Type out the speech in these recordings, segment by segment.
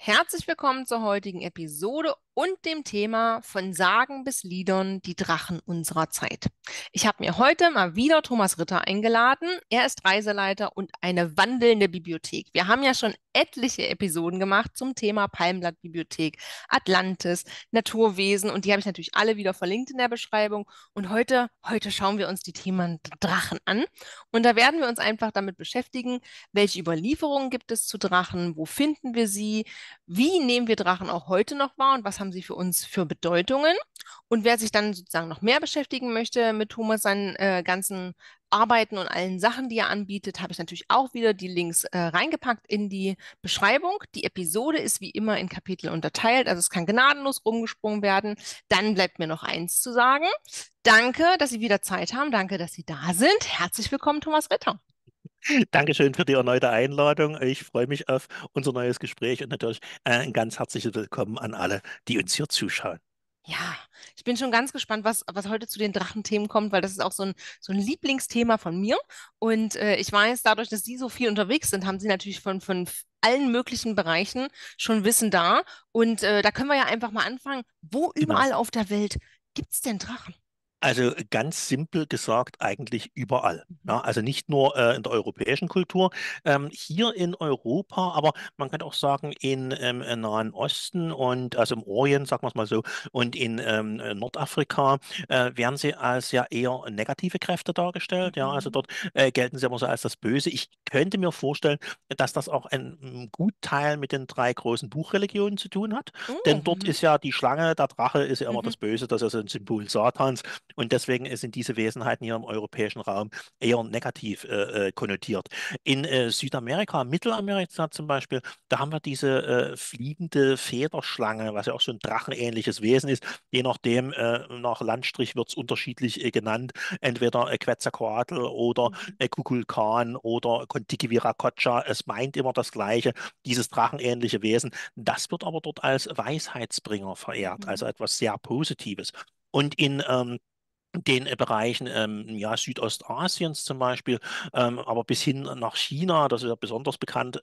Herzlich willkommen zur heutigen Episode und dem Thema von Sagen bis Liedern, die Drachen unserer Zeit. Ich habe mir heute mal wieder Thomas Ritter eingeladen. Er ist Reiseleiter und eine wandelnde Bibliothek. Wir haben ja schon etliche Episoden gemacht zum Thema Palmblattbibliothek, Atlantis, Naturwesen und die habe ich natürlich alle wieder verlinkt in der Beschreibung. Und heute schauen wir uns die Themen Drachen an und da werden wir uns einfach damit beschäftigen, welche Überlieferungen gibt es zu Drachen, wo finden wir sie, wie nehmen wir Drachen auch heute noch wahr und was haben sie für uns für Bedeutungen? Und wer sich dann sozusagen noch mehr beschäftigen möchte mit Thomas, seinen ganzen Arbeiten und allen Sachen, die er anbietet, habe ich natürlich auch wieder die Links reingepackt in die Beschreibung. Die Episode ist wie immer in Kapitel unterteilt, also es kann gnadenlos rumgesprungen werden. Dann bleibt mir noch eins zu sagen. Danke, dass Sie wieder Zeit haben. Danke, dass Sie da sind. Herzlich willkommen, Thomas Ritter. Dankeschön für die erneute Einladung. Ich freue mich auf unser neues Gespräch und natürlich ein ganz herzliches Willkommen an alle, die uns hier zuschauen. Ja, ich bin schon ganz gespannt, was heute zu den Drachenthemen kommt, weil das ist auch so ein Lieblingsthema von mir. Und ich weiß, dadurch, dass Sie so viel unterwegs sind, haben Sie natürlich von allen möglichen Bereichen schon Wissen da. Und da können wir ja einfach mal anfangen. Wo Genau. überall auf der Welt gibt es denn Drachen? Also ganz simpel gesagt, eigentlich überall. Mhm. Ja, also nicht nur in der europäischen Kultur, hier in Europa, aber man kann auch sagen im Nahen Osten und also im Orient, sagen wir es mal so, und in Nordafrika werden sie als ja eher negative Kräfte dargestellt. Ja, also Mhm. dort gelten sie immer so als das Böse. Ich könnte mir vorstellen, dass das auch ein Gutteil mit den drei großen Buchreligionen zu tun hat. Oh, Denn dort mhm. ist ja die Schlange, der Drache ist ja immer Mhm. das Böse, das ist ja so ein Symbol Satans. Und deswegen sind diese Wesenheiten hier im europäischen Raum eher negativ konnotiert. In Südamerika, Mittelamerika zum Beispiel, da haben wir diese fliegende Federschlange, was ja auch so ein drachenähnliches Wesen ist. Je nachdem, nach Landstrich wird es unterschiedlich genannt. Entweder Quetzalcoatl oder Mhm. Kukulkan oder Contiki-Viracocha. Es meint immer das Gleiche, dieses drachenähnliche Wesen. Das wird aber dort als Weisheitsbringer verehrt, also Mhm. etwas sehr Positives. Und in den Bereichen ja, Südostasiens zum Beispiel, aber bis hin nach China, das ist ja besonders bekannt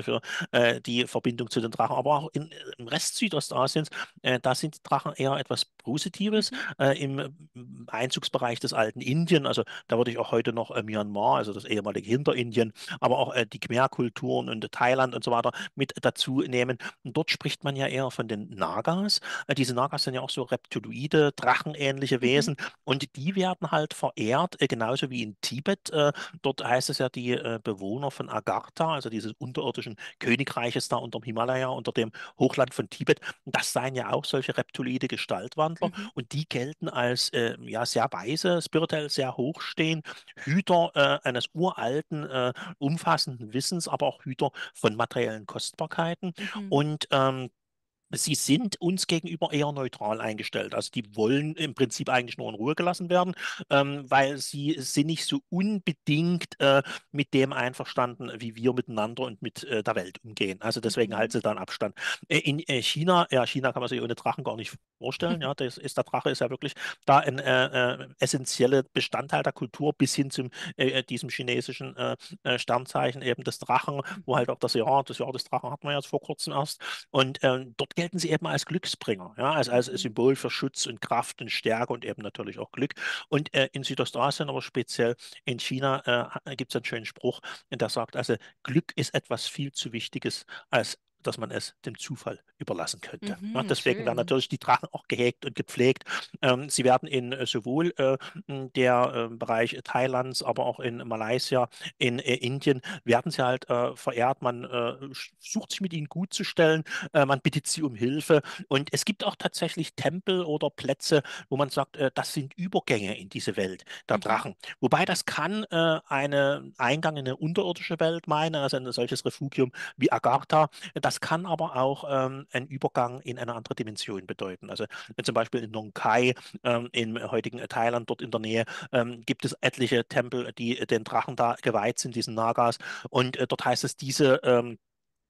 für die Verbindung zu den Drachen, aber auch im Rest Südostasiens, da sind die Drachen eher etwas Positives. Mhm. Im Einzugsbereich des alten Indien, also da würde ich auch heute noch Myanmar, also das ehemalige Hinterindien, aber auch die Khmer-Kulturen und Thailand und so weiter mit dazu nehmen. Und dort spricht man ja eher von den Nagas. Diese Nagas sind ja auch so reptiloide, drachenähnliche Mhm. Wesen und die werden halt verehrt, genauso wie in Tibet. Dort heißt es ja, die Bewohner von Agartha, also dieses unterirdischen Königreiches da unterm Himalaya, unter dem Hochland von Tibet, das seien ja auch solche reptiloide Gestaltwandler Mhm. und die gelten als ja, sehr weise, spirituell sehr hochstehend, Hüter eines uralten, umfassenden Wissens, aber auch Hüter von materiellen Kostbarkeiten. Mhm. Und sie sind uns gegenüber eher neutral eingestellt. Also die wollen im Prinzip eigentlich nur in Ruhe gelassen werden, weil sie sind nicht so unbedingt mit dem einverstanden, wie wir miteinander und mit der Welt umgehen. Also deswegen halten Mhm. sie da einen Abstand. In China, ja, China kann man sich ohne Drachen gar nicht vorstellen. Ja, der Drache ist ja wirklich da ein essentieller Bestandteil der Kultur bis hin zum diesem chinesischen Sternzeichen eben des Drachen, wo Mhm. halt auch das Jahr des Drachen hatten wir jetzt vor kurzem erst. Und dort gelten sie eben als Glücksbringer, ja, als Mhm. Symbol für Schutz und Kraft und Stärke und eben natürlich auch Glück. Und in Südostasien, aber speziell in China, gibt es einen schönen Spruch, der sagt, also Glück ist etwas viel zu Wichtiges, als dass man es dem Zufall überlassen könnte. Ja, Mhm, deswegen werden schön. natürlich die Drachen auch gehegt und gepflegt. Sie werden in sowohl der Bereich Thailands, aber auch in Malaysia, in Indien, werden sie halt verehrt. Man sucht sich mit ihnen gut zu stellen, man bittet sie um Hilfe. Und es gibt auch tatsächlich Tempel oder Plätze, wo man sagt, das sind Übergänge in diese Welt der Mhm. Drachen. Wobei das kann einen Eingang in eine unterirdische Welt meinen, also ein solches Refugium wie Agartha. Das kann aber auch einen Übergang in eine andere Dimension bedeuten. Also zum Beispiel in Nong Khai, im heutigen Thailand, dort in der Nähe, gibt es etliche Tempel, die den Drachen da geweiht sind, diesen Nagas. Und dort heißt es, diese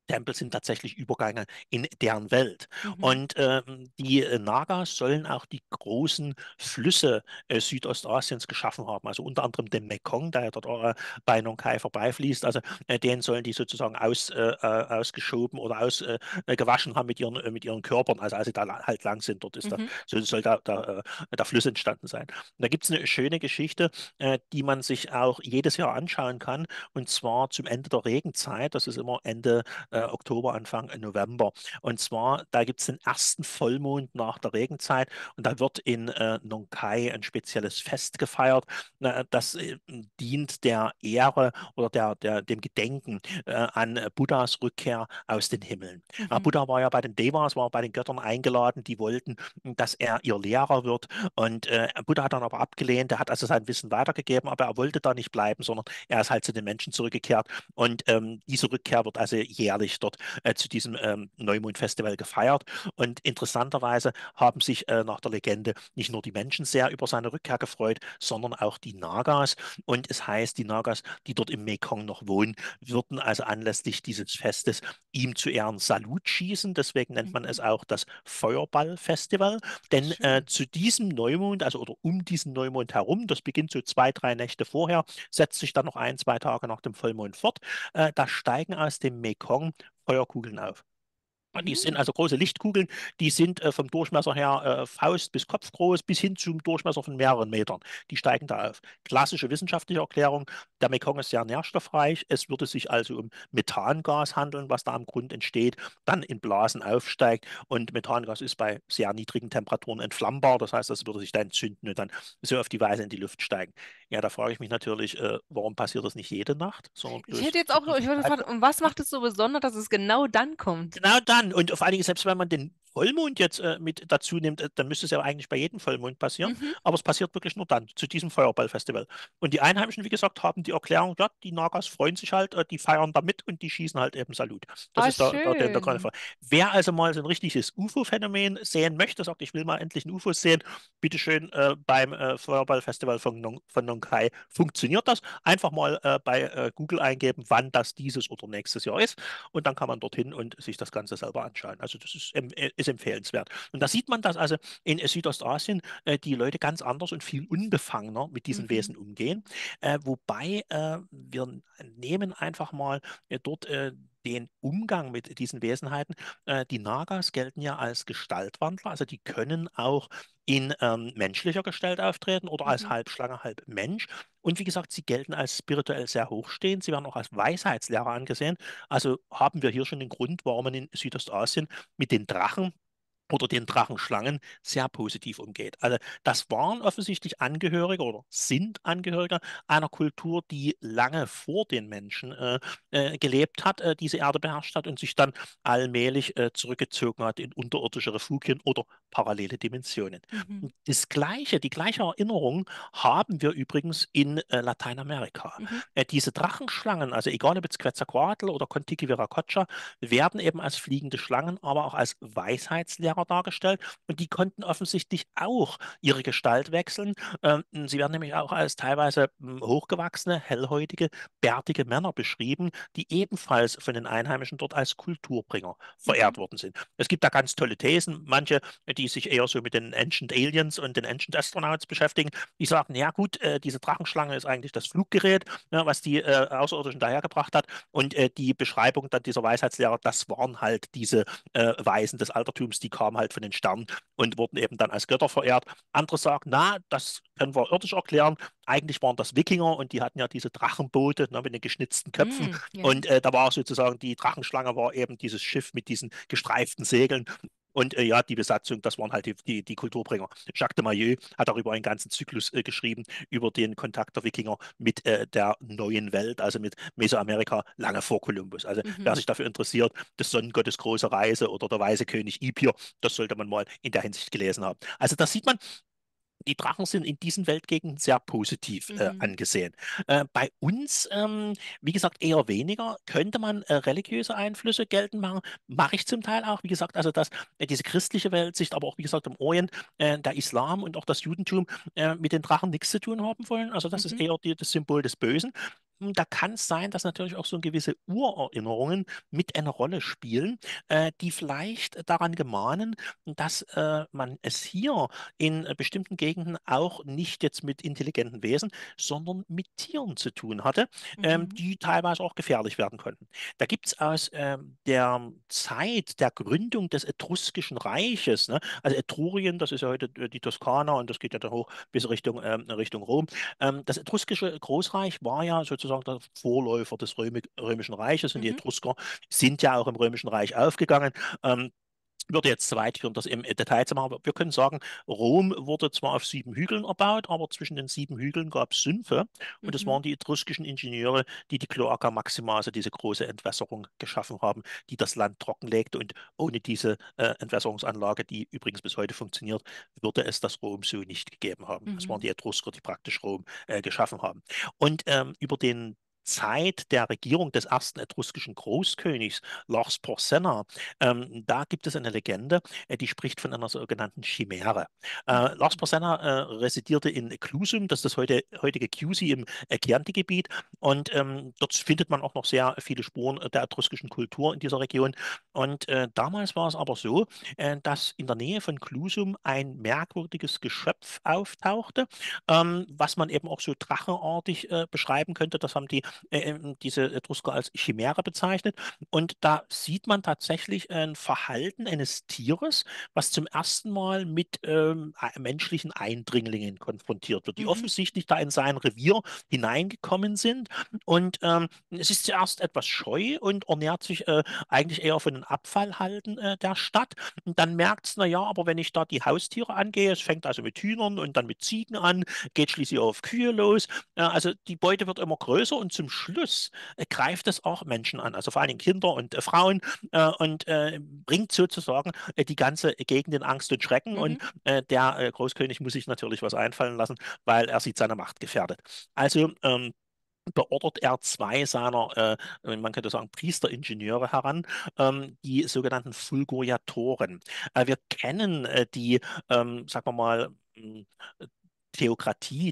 Tempel sind tatsächlich Übergänge in deren Welt. Mhm. Und die Nagas sollen auch die großen Flüsse Südostasiens geschaffen haben. Also unter anderem den Mekong, der ja dort bei Nong Khai vorbeifließt. Also den sollen die sozusagen ausgeschoben oder gewaschen haben mit ihren Körpern. Also als sie da halt lang sind, dort ist Mhm. soll der Fluss entstanden sein. Und da gibt es eine schöne Geschichte, die man sich auch jedes Jahr anschauen kann. Und zwar zum Ende der Regenzeit. Das ist immer Ende Oktober, Anfang November. Und zwar, da gibt es den ersten Vollmond nach der Regenzeit und da wird in Nong Khai ein spezielles Fest gefeiert. Das dient der Ehre oder dem Gedenken an Buddhas Rückkehr aus den Himmeln. Mhm. Buddha war ja bei den Devas, war bei den Göttern eingeladen, die wollten, dass er ihr Lehrer wird. Und Buddha hat dann aber abgelehnt, er hat also sein Wissen weitergegeben, aber er wollte da nicht bleiben, sondern er ist halt zu den Menschen zurückgekehrt. Und diese Rückkehr wird also jährlich dort zu diesem Neumond-Festival gefeiert. Und interessanterweise haben sich nach der Legende nicht nur die Menschen sehr über seine Rückkehr gefreut, sondern auch die Nagas. Und es heißt, die Nagas, die dort im Mekong noch wohnen, würden also anlässlich dieses Festes ihm zu Ehren Salut schießen. Deswegen nennt man es Mhm. auch das Feuerball-Festival. Ach, Denn schön. zu diesem Neumond, also oder um diesen Neumond herum, das beginnt so 2, 3 Nächte vorher, setzt sich dann noch 1, 2 Tage nach dem Vollmond fort. Da steigen aus dem Mekong Feuerkugeln auf. Die sind Mhm. also große Lichtkugeln, die sind vom Durchmesser her Faust bis Kopf groß, bis hin zum Durchmesser von mehreren Metern. Die steigen da auf. Klassische wissenschaftliche Erklärung, der Mekong ist sehr nährstoffreich, es würde sich also um Methangas handeln, was da am Grund entsteht, dann in Blasen aufsteigt und Methangas ist bei sehr niedrigen Temperaturen entflammbar, das heißt, das würde sich dann entzünden und dann so auf die Weise in die Luft steigen. Ja, da frage ich mich natürlich, warum passiert das nicht jede Nacht, sondern Ich bloß hätte jetzt zu auch, ich diesem wollte fragen, Zeitpunkt? und was macht es so besonders, dass es genau dann kommt? Genau dann. Und vor allen Dingen, selbst wenn man den Vollmond jetzt mit dazu nimmt, dann müsste es ja eigentlich bei jedem Vollmond passieren. Mhm. Aber es passiert wirklich nur dann, zu diesem Feuerballfestival. Und die Einheimischen, wie gesagt, haben die Erklärung, ja, die Nagas freuen sich halt, die feiern da mit und die schießen halt eben Salut. Das Ah, ist der Grund. schön. Wer also mal so ein richtiges UFO-Phänomen sehen möchte, sagt, ich will mal endlich ein UFO sehen, bitteschön beim Feuerballfestival von Nong Khai funktioniert das. Einfach mal bei Google eingeben, wann das dieses oder nächstes Jahr ist und dann kann man dorthin und sich das Ganze selber anschauen. Also das ist empfehlenswert. Und da sieht man, dass also in Südostasien die Leute ganz anders und viel unbefangener mit diesen Mhm. Wesen umgehen. Wobei wir nehmen einfach mal dort den Umgang mit diesen Wesenheiten. Die Nagas gelten ja als Gestaltwandler, also die können auch in menschlicher Gestalt auftreten oder als Mhm. Halbschlange, halb Mensch. Und wie gesagt, sie gelten als spirituell sehr hochstehend. Sie werden auch als Weisheitslehrer angesehen. Also haben wir hier schon den Grund, warum man in Südostasien mit den Drachen oder den Drachenschlangen sehr positiv umgeht. Also das waren offensichtlich Angehörige oder sind Angehörige einer Kultur, die lange vor den Menschen gelebt hat, diese Erde beherrscht hat und sich dann allmählich zurückgezogen hat in unterirdische Refugien oder parallele Dimensionen. Mhm. Die gleiche Erinnerung haben wir übrigens in Lateinamerika. Mhm. Diese Drachenschlangen, also egal ob jetzt Quetzalcoatl oder Contiki Viracocha, werden eben als fliegende Schlangen, aber auch als Weisheitslehrer dargestellt. Und die konnten offensichtlich auch ihre Gestalt wechseln. Sie werden nämlich auch als teilweise hochgewachsene, hellhäutige, bärtige Männer beschrieben, die ebenfalls von den Einheimischen dort als Kulturbringer Mhm. verehrt worden sind. Es gibt da ganz tolle Thesen, manche, die sich eher so mit den Ancient Aliens und den Ancient Astronauts beschäftigen, die sagen, ja gut, diese Drachenschlange ist eigentlich das Fluggerät, ne, was die Außerirdischen dahergebracht hat. Und die Beschreibung dann dieser Weisheitslehrer, das waren halt diese Weisen des Altertums, die kamen halt von den Sternen und wurden eben dann als Götter verehrt. Andere sagen, na, das können wir irdisch erklären. Eigentlich waren das Wikinger und die hatten ja diese Drachenboote, ne, mit den geschnitzten Köpfen. Mhm. Ja. Und da war sozusagen die Drachenschlange war eben dieses Schiff mit diesen gestreiften Segeln. Und ja, die Besatzung, das waren halt die Kulturbringer. Jacques de Maillet hat darüber einen ganzen Zyklus geschrieben, über den Kontakt der Wikinger mit der neuen Welt, also mit Mesoamerika, lange vor Kolumbus. Also wer Mhm. sich dafür interessiert, des Sonnengottes große Reise oder der weise König Ipir, das sollte man mal in der Hinsicht gelesen haben. Also da sieht man, die Drachen sind in diesen Weltgegenden sehr positiv Mhm. angesehen. Bei uns, wie gesagt, eher weniger. Könnte man religiöse Einflüsse geltend machen? Mache ich zum Teil auch. Wie gesagt, also diese christliche Weltsicht, aber auch, wie gesagt, im Orient, der Islam und auch das Judentum mit den Drachen nichts zu tun haben wollen. Also das ist Mhm. eher das Symbol des Bösen. Da kann es sein, dass natürlich auch so gewisse Urerinnerungen mit eine Rolle spielen, die vielleicht daran gemahnen, dass man es hier in bestimmten Gegenden auch nicht jetzt mit intelligenten Wesen, sondern mit Tieren zu tun hatte, Mhm. die teilweise auch gefährlich werden konnten. Da gibt es aus der Zeit der Gründung des Etruskischen Reiches, ne? Also Etrurien, das ist ja heute die Toskana und das geht ja dann hoch bis Richtung Rom. Das etruskische Großreich war ja sozusagen der Vorläufer des Römischen Reiches und die Mhm. Etrusker sind ja auch im Römischen Reich aufgegangen. Würde jetzt zu weit führen, das im Detail zu machen, aber wir können sagen, Rom wurde zwar auf 7 Hügeln erbaut, aber zwischen den 7 Hügeln gab es Sümpfe und es Mhm. waren die etruskischen Ingenieure, die die Cloaca Maxima, also diese große Entwässerung, geschaffen haben, die das Land trockenlegte und ohne diese Entwässerungsanlage, die übrigens bis heute funktioniert, würde es das Rom so nicht gegeben haben. Es waren Mhm. die Etrusker, die praktisch Rom geschaffen haben. Und über den Zeit der Regierung des ersten etruskischen Großkönigs Lars Porsena, da gibt es eine Legende, die spricht von einer sogenannten Chimäre. Lars Mhm. Porsena residierte in Clusum, das ist das heutige Chiusi im Chianti-Gebiet. Und dort findet man auch noch sehr viele Spuren der etruskischen Kultur in dieser Region. Und damals war es aber so, dass in der Nähe von Clusum ein merkwürdiges Geschöpf auftauchte, was man eben auch so drachenartig beschreiben könnte. Das haben diese Etrusker als Chimäre bezeichnet. Und da sieht man tatsächlich ein Verhalten eines Tieres, was zum ersten Mal mit menschlichen Eindringlingen konfrontiert wird, die Mhm. offensichtlich da in sein Revier hineingekommen sind. Und es ist zuerst etwas scheu und ernährt sich eigentlich eher von den Abfallhalten der Stadt. Und dann merkt es, naja, aber wenn ich da die Haustiere angehe, es fängt also mit Hühnern und dann mit Ziegen an, geht schließlich auf Kühe los. Also die Beute wird immer größer und zum Schluss greift es auch Menschen an, also vor allen Dingen Kinder und Frauen und bringt sozusagen die ganze Gegend in Angst und Schrecken und Mhm. der Großkönig muss sich natürlich was einfallen lassen, weil er sieht seine Macht gefährdet. Also beordert er 2 seiner, man könnte sagen, Priesteringenieure heran, die sogenannten Fulguriatoren. Wir kennen sagen wir mal, Theokratie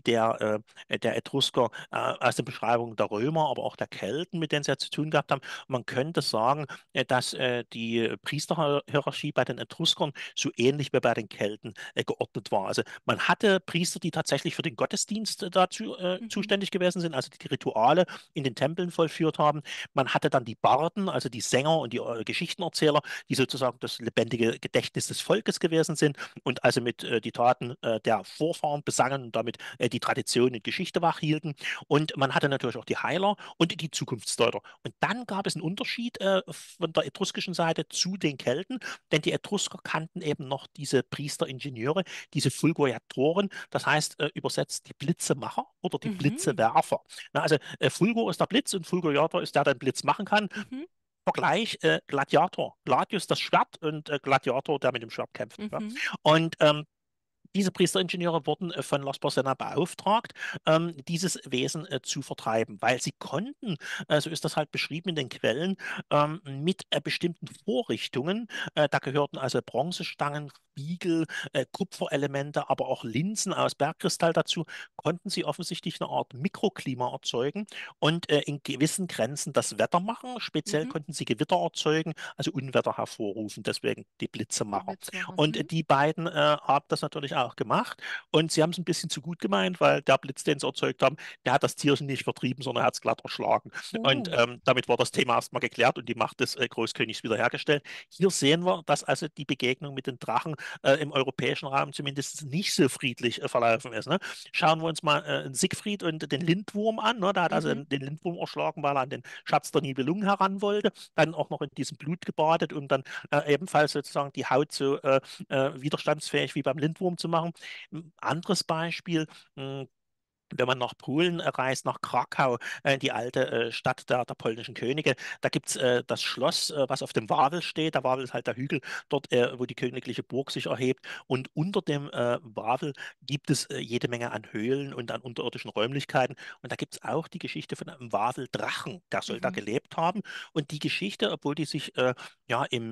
der Etrusker aus den Beschreibungen der Römer, aber auch der Kelten, mit denen sie ja zu tun gehabt haben. Man könnte sagen, dass die Priesterhierarchie bei den Etruskern so ähnlich wie bei den Kelten geordnet war. Also man hatte Priester, die tatsächlich für den Gottesdienst dazu Mhm. zuständig gewesen sind, also die Rituale in den Tempeln vollführt haben. Man hatte dann die Barden, also die Sänger und die Geschichtenerzähler, die sozusagen das lebendige Gedächtnis des Volkes gewesen sind und also mit die Taten der Vorfahren besangen und damit die Tradition und Geschichte wachhielten. Und man hatte natürlich auch die Heiler und die Zukunftsdeuter. Und dann gab es einen Unterschied von der etruskischen Seite zu den Kelten, denn die Etrusker kannten eben noch diese Priesteringenieure, diese Fulguriatoren, das heißt übersetzt die Blitzemacher oder die Mhm. Blitzewerfer. Na, also Fulgur ist der Blitz und Fulguriator ist der, der den Blitz machen kann. Mhm. Vergleich Gladiator. Gladius das Schwert und Gladiator, der mit dem Schwert kämpft. Ja? Mhm. Und diese Priesteringenieure wurden von Las Porsena beauftragt, dieses Wesen zu vertreiben, weil sie konnten, so ist das halt beschrieben in den Quellen, mit bestimmten Vorrichtungen, da gehörten also Bronzestangen, Spiegel, Kupferelemente, aber auch Linsen aus Bergkristall dazu, konnten sie offensichtlich eine Art Mikroklima erzeugen und in gewissen Grenzen das Wetter machen. Speziell Mhm. konnten sie Gewitter erzeugen, also Unwetter hervorrufen, deswegen die Die Blitzemacher. Blitzmacher. Und Mhm. die beiden haben das natürlich auch gemacht. Und sie haben es ein bisschen zu gut gemeint, weil der Blitz, den sie erzeugt haben, der hat das Tierchen nicht vertrieben, sondern hat es glatt erschlagen. Und Oh. damit war das Thema erstmal geklärt und die Macht des Großkönigs wiederhergestellt. Hier sehen wir, dass also die Begegnung mit den Drachen im europäischen Raum zumindest nicht so friedlich verlaufen ist. Ne? Schauen wir uns mal Siegfried und den Lindwurm an. Ne? Der hat also Mhm. den Lindwurm erschlagen, weil er an den Schatz der Nibelungen heran wollte. Dann auch noch in diesem Blut gebadet, um dann ebenfalls sozusagen die Haut so widerstandsfähig wie beim Lindwurm zu machen. Ein anderes Beispiel, mh, wenn man nach Polen reist, nach Krakau, die alte Stadt der polnischen Könige, da gibt es das Schloss, was auf dem Wawel steht. Der Wawel ist halt der Hügel dort, wo die königliche Burg sich erhebt. Und unter dem Wawel gibt es jede Menge an Höhlen und an unterirdischen Räumlichkeiten. Und da gibt es auch die Geschichte von einem Waweldrachen, der soll da Mhm. gelebt haben. Und die Geschichte, obwohl die sich ja im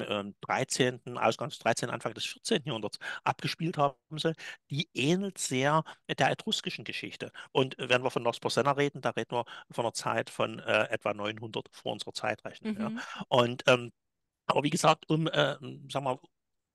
13., Ausgang des 13., Anfang des 14. Jahrhunderts abgespielt haben soll, die ähnelt sehr der etruskischen Geschichte. Und wenn wir von Los Porsena reden, da reden wir von einer Zeit von etwa 900 vor unserer Zeitrechnung. Ja? Mhm. Und aber wie gesagt, sagen wir,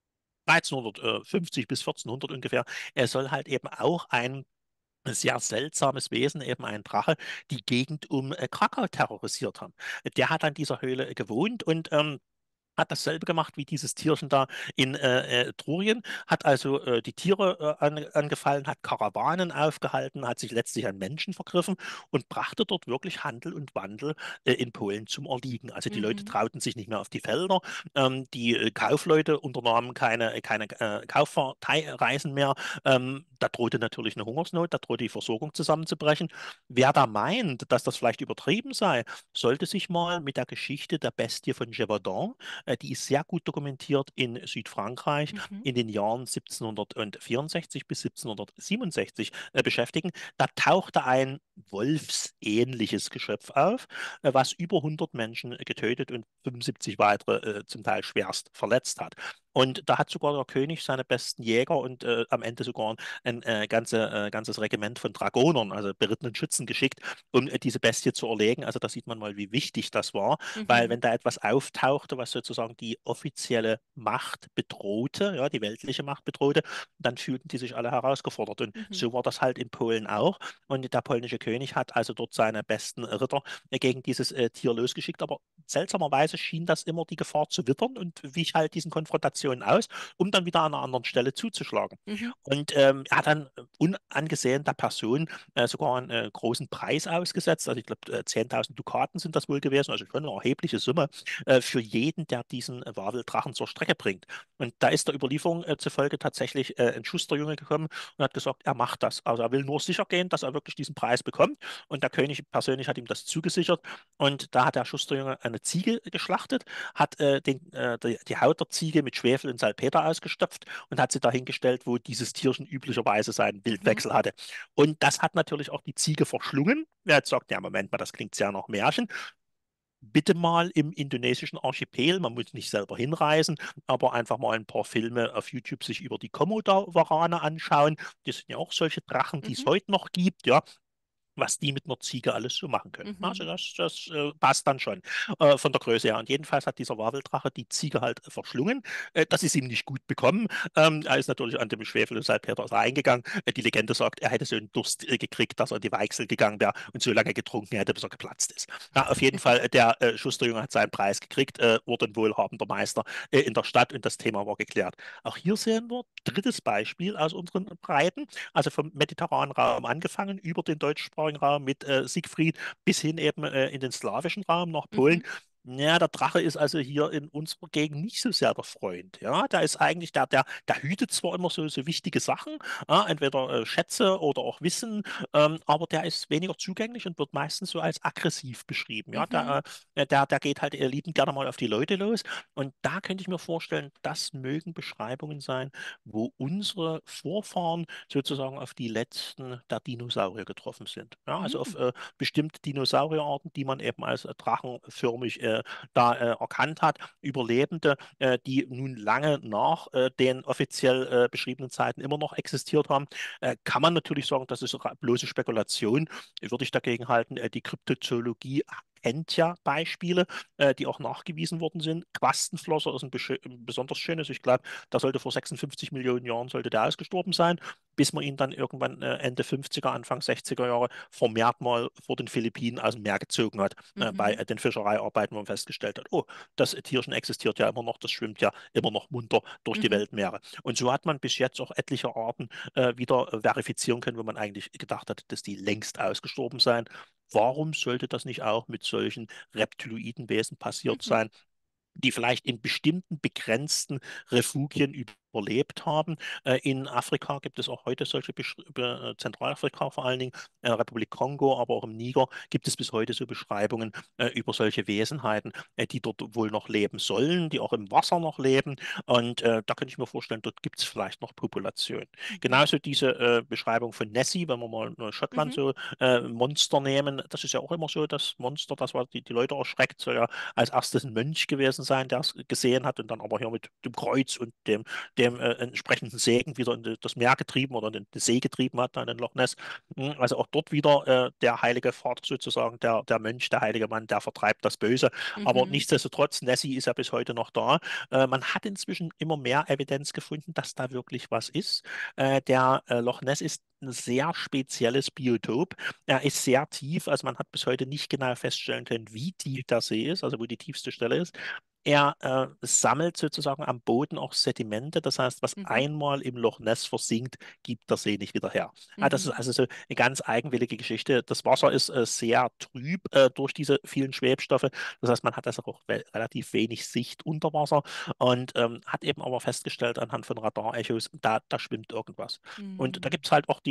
1350 bis 1400 ungefähr, er soll halt eben auch ein sehr seltsames Wesen, eben ein Drache, die Gegend um Krakau terrorisiert haben. Der hat an dieser Höhle gewohnt und hat dasselbe gemacht wie dieses Tierchen da in Etrurien, hat also die Tiere angefallen, hat Karawanen aufgehalten, hat sich letztlich an Menschen vergriffen und brachte dort wirklich Handel und Wandel in Polen zum Erliegen. Also die Leute Mhm. trauten sich nicht mehr auf die Felder, die Kaufleute unternahmen keine Kaufreisen mehr. Da drohte natürlich eine Hungersnot, da drohte die Versorgung zusammenzubrechen. Wer da meint, dass das vielleicht übertrieben sei, sollte sich mal mit der Geschichte der Bestie von Gévaudan, die ist sehr gut dokumentiert in Südfrankreich Mhm. in den Jahren 1764 bis 1767 beschäftigen. Da tauchte ein wolfsähnliches Geschöpf auf, was über 100 Menschen getötet und 75 weitere zum Teil schwerst verletzt hat. Und da hat sogar der König seine besten Jäger und am Ende sogar ein ganzes Regiment von Dragonern, also berittenen Schützen, geschickt, um diese Bestie zu erlegen. Also da sieht man mal, wie wichtig das war, weil Mhm. wenn da etwas auftauchte, was sozusagen die offizielle Macht bedrohte, ja, die weltliche Macht bedrohte, dann fühlten die sich alle herausgefordert. Und Mhm. so war das halt in Polen auch. Und der polnische König hat also dort seine besten Ritter gegen dieses Tier losgeschickt. Aber seltsamerweise schien das immer die Gefahr zu wittern und wich halt diesen Konfrontationen aus, um dann wieder an einer anderen Stelle zuzuschlagen. Mhm. Und er hat dann unangesehen der Person sogar einen großen Preis ausgesetzt. Also ich glaube, 10.000 Dukaten sind das wohl gewesen, also schon eine erhebliche Summe für jeden, der diesen Waweldrachen zur Strecke bringt. Und da ist der Überlieferung zufolge tatsächlich ein Schusterjunge gekommen und hat gesagt, er macht das. Also er will nur sicher gehen, dass er wirklich diesen Preis bekommt. Und der König persönlich hat ihm das zugesichert. Und da hat der Schusterjunge eine Ziege geschlachtet, hat die Haut der Ziege mit Schwefel und Salpeter ausgestopft und hat sie dahingestellt, wo dieses Tierchen üblicherweise seinen Mhm. Wildwechsel hatte. Und das hat natürlich auch die Ziege verschlungen. Wer jetzt sagt, ja, Moment mal, das klingt sehr nach Märchen. Bitte mal im indonesischen Archipel, man muss nicht selber hinreisen, aber einfach mal ein paar Filme auf YouTube sich über die Komodo-Warane anschauen. Das sind ja auch solche Drachen, die es Mhm. heute noch gibt, ja, was die mit einer Ziege alles so machen können. Also Mhm. das passt dann schon von der Größe her. Und jedenfalls hat dieser Waweldrache die Ziege halt verschlungen. Das ist ihm nicht gut bekommen. Er ist natürlich an dem Schwefel und Salpeter reingegangen. Die Legende sagt, er hätte so einen Durst gekriegt, dass er in die Weichsel gegangen wäre und so lange getrunken hätte, bis er geplatzt ist. Ja, auf jeden Fall, der Schusterjunge hat seinen Preis gekriegt, wurde ein wohlhabender Meister in der Stadt und das Thema war geklärt. Auch hier sehen wir drittes Beispiel aus unseren Breiten, also vom mediterranen Raum angefangen, über den deutschsprachigen Raum mit Siegfried bis hin eben in den slawischen Raum nach Polen. Mhm. Ja, der Drache ist also hier in unserer Gegend nicht so sehr der Freund. Ja, der ist eigentlich, der hütet zwar immer so wichtige Sachen, ja, entweder Schätze oder auch Wissen, aber der ist weniger zugänglich und wird meistens so als aggressiv beschrieben. Ja, Mhm. der geht halt liebend gerne mal auf die Leute los. Und da könnte ich mir vorstellen, das mögen Beschreibungen sein, wo unsere Vorfahren sozusagen auf die letzten der Dinosaurier getroffen sind. Ja, also auf Mhm. bestimmte Dinosaurierarten, die man eben als drachenförmig da erkannt hat, Überlebende, die nun lange nach den offiziell beschriebenen Zeiten immer noch existiert haben, kann man natürlich sagen, das ist bloße Spekulation, würde ich dagegen halten. Die Kryptozoologie kennt ja Beispiele, die auch nachgewiesen worden sind. Quastenflosser ist ein besonders schönes. Ich glaube, da sollte vor 56 Millionen Jahren sollte der ausgestorben sein, bis man ihn dann irgendwann Ende 50er, Anfang 60er Jahre vermehrt mal vor den Philippinen aus dem Meer gezogen hat, bei Mhm. den Fischereiarbeiten, wo man festgestellt hat, oh, das Tierchen existiert ja immer noch, das schwimmt ja immer noch munter durch die Mhm. Weltmeere. Und so hat man bis jetzt auch etliche Arten wieder verifizieren können, wo man eigentlich gedacht hat, dass die längst ausgestorben seien. Warum sollte das nicht auch mit solchen reptiloiden Wesen passiert Mhm. sein, die vielleicht in bestimmten begrenzten Refugien überlebt haben? In Afrika gibt es auch heute solche, Zentralafrika vor allen Dingen, Republik Kongo, aber auch im Niger gibt es bis heute so Beschreibungen über solche Wesenheiten, die dort wohl noch leben sollen, die auch im Wasser noch leben. Und da könnte ich mir vorstellen, dort gibt es vielleicht noch Populationen. Mhm. Genauso diese Beschreibung von Nessie, wenn wir mal Schottland Mhm. so Monster nehmen, das ist ja auch immer so, das Monster, das war die Leute erschreckt, soll ja als erstes ein Mönch gewesen sein, der es gesehen hat und dann aber hier mit dem Kreuz und dem entsprechenden Segen wieder in das Meer getrieben oder in den See getrieben hat, dann in Loch Ness. Also auch dort wieder der heilige Vater sozusagen, der Mönch, der heilige Mann, der vertreibt das Böse. Aber Mhm. nichtsdestotrotz, Nessie ist ja bis heute noch da. Man hat inzwischen immer mehr Evidenz gefunden, dass da wirklich was ist. Der Loch Ness ist ein sehr spezielles Biotop. Er ist sehr tief, also man hat bis heute nicht genau feststellen können, wie tief der See ist, also wo die tiefste Stelle ist. Er sammelt sozusagen am Boden auch Sedimente, das heißt, was Mhm. einmal im Loch Ness versinkt, gibt der See nicht wieder her. Das ist Mhm. also so eine ganz eigenwillige Geschichte. Das Wasser ist sehr trüb durch diese vielen Schwebstoffe. Das heißt, man hat also auch relativ wenig Sicht unter Wasser und hat eben aber festgestellt anhand von Radarechos, da schwimmt irgendwas. Und da Mhm. gibt es halt auch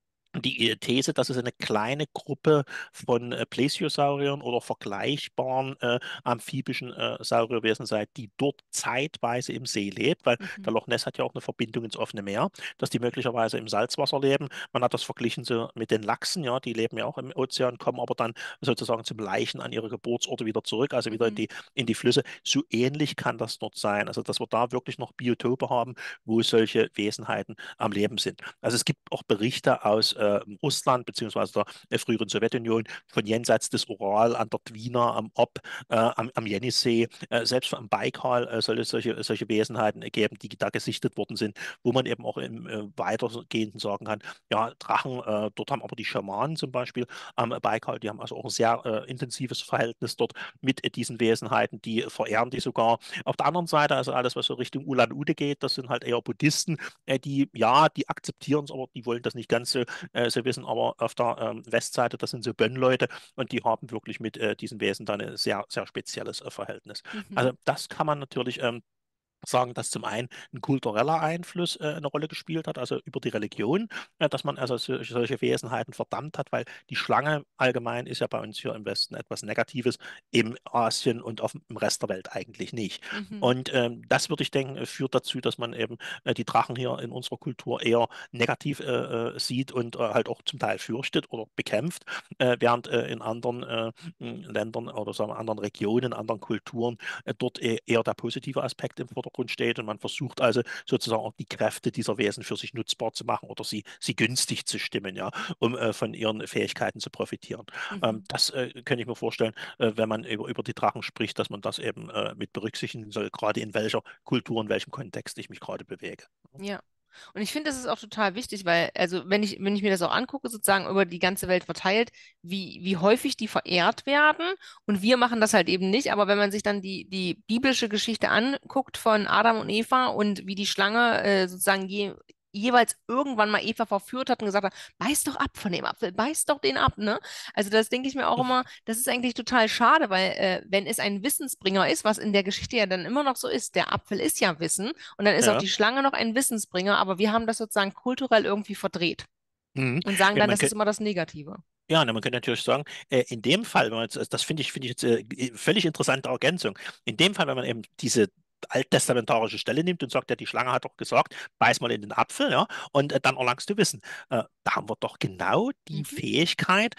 die These, dass es eine kleine Gruppe von Plesiosauriern oder vergleichbaren amphibischen Saurierwesen sei, die dort zeitweise im See lebt, weil der Mhm. Loch Ness hat ja auch eine Verbindung ins offene Meer, dass die möglicherweise im Salzwasser leben. Man hat das verglichen so mit den Lachsen, ja, die leben ja auch im Ozean, kommen aber dann sozusagen zum Laichen an ihre Geburtsorte wieder zurück, also wieder Mhm. in die Flüsse. So ähnlich kann das dort sein. Also, dass wir da wirklich noch Biotope haben, wo solche Wesenheiten am Leben sind. Also es gibt auch Berichte aus Russland beziehungsweise der früheren Sowjetunion von jenseits des Ural an der Dwina, am Ob, am Jenissee, selbst am Baikal soll es solche Wesenheiten geben, die da gesichtet worden sind, wo man eben auch im weitergehenden sagen kann, ja, Drachen, dort haben aber die Schamanen zum Beispiel am Baikal, die haben also auch ein sehr intensives Verhältnis dort mit diesen Wesenheiten, die verehren die sogar. Auf der anderen Seite, also alles, was so Richtung Ulan-Ude geht, das sind halt eher Buddhisten, die, ja, die akzeptieren es, aber die wollen das nicht ganz so wissen. Aber auf der Westseite, das sind so Bön-Leute und die haben wirklich mit diesen Wesen dann ein sehr, sehr spezielles Verhältnis. Mhm. Also das kann man natürlich sagen, dass zum einen ein kultureller Einfluss eine Rolle gespielt hat, also über die Religion, dass man also solche Wesenheiten verdammt hat, weil die Schlange allgemein ist ja bei uns hier im Westen etwas Negatives, im Asien und im Rest der Welt eigentlich nicht. Mhm. Und das würde ich denken, führt dazu, dass man eben die Drachen hier in unserer Kultur eher negativ sieht und halt auch zum Teil fürchtet oder bekämpft, während in anderen Ländern oder sagen wir, anderen Regionen, anderen Kulturen dort eher der positive Aspekt im Vordergrund steht und man versucht also sozusagen auch die Kräfte dieser Wesen für sich nutzbar zu machen oder sie günstig zu stimmen, ja, um von ihren Fähigkeiten zu profitieren. Mhm. Das könnte ich mir vorstellen, wenn man über die Drachen spricht, dass man das eben mit berücksichtigen soll, gerade in welcher Kultur, in welchem Kontext ich mich gerade bewege. Ja. Und ich finde, das ist auch total wichtig, weil, also wenn ich mir das auch angucke, sozusagen über die ganze Welt verteilt, wie häufig die verehrt werden. Und wir machen das halt eben nicht. Aber wenn man sich dann die biblische Geschichte anguckt von Adam und Eva und wie die Schlange sozusagen jeweils irgendwann mal Eva verführt hat und gesagt hat, beiß doch ab von dem Apfel, beiß doch den ab, ne? Also das denke ich mir auch immer, das ist eigentlich total schade, weil wenn es ein Wissensbringer ist, was in der Geschichte ja dann immer noch so ist, der Apfel ist ja Wissen und dann ist auch Ja. die Schlange noch ein Wissensbringer, aber wir haben das sozusagen kulturell irgendwie verdreht Mhm. und sagen Ja, dann, man das ist könnte immer das Negative. Ja, na, man könnte natürlich sagen, in dem Fall, wenn man jetzt, das finde ich jetzt völlig interessante Ergänzung. In dem Fall, wenn man eben diese alttestamentarische Stelle nimmt und sagt, ja, die Schlange hat doch gesagt, beiß mal in den Apfel, ja, und dann erlangst du Wissen. Da haben wir doch genau die Mhm. Fähigkeit,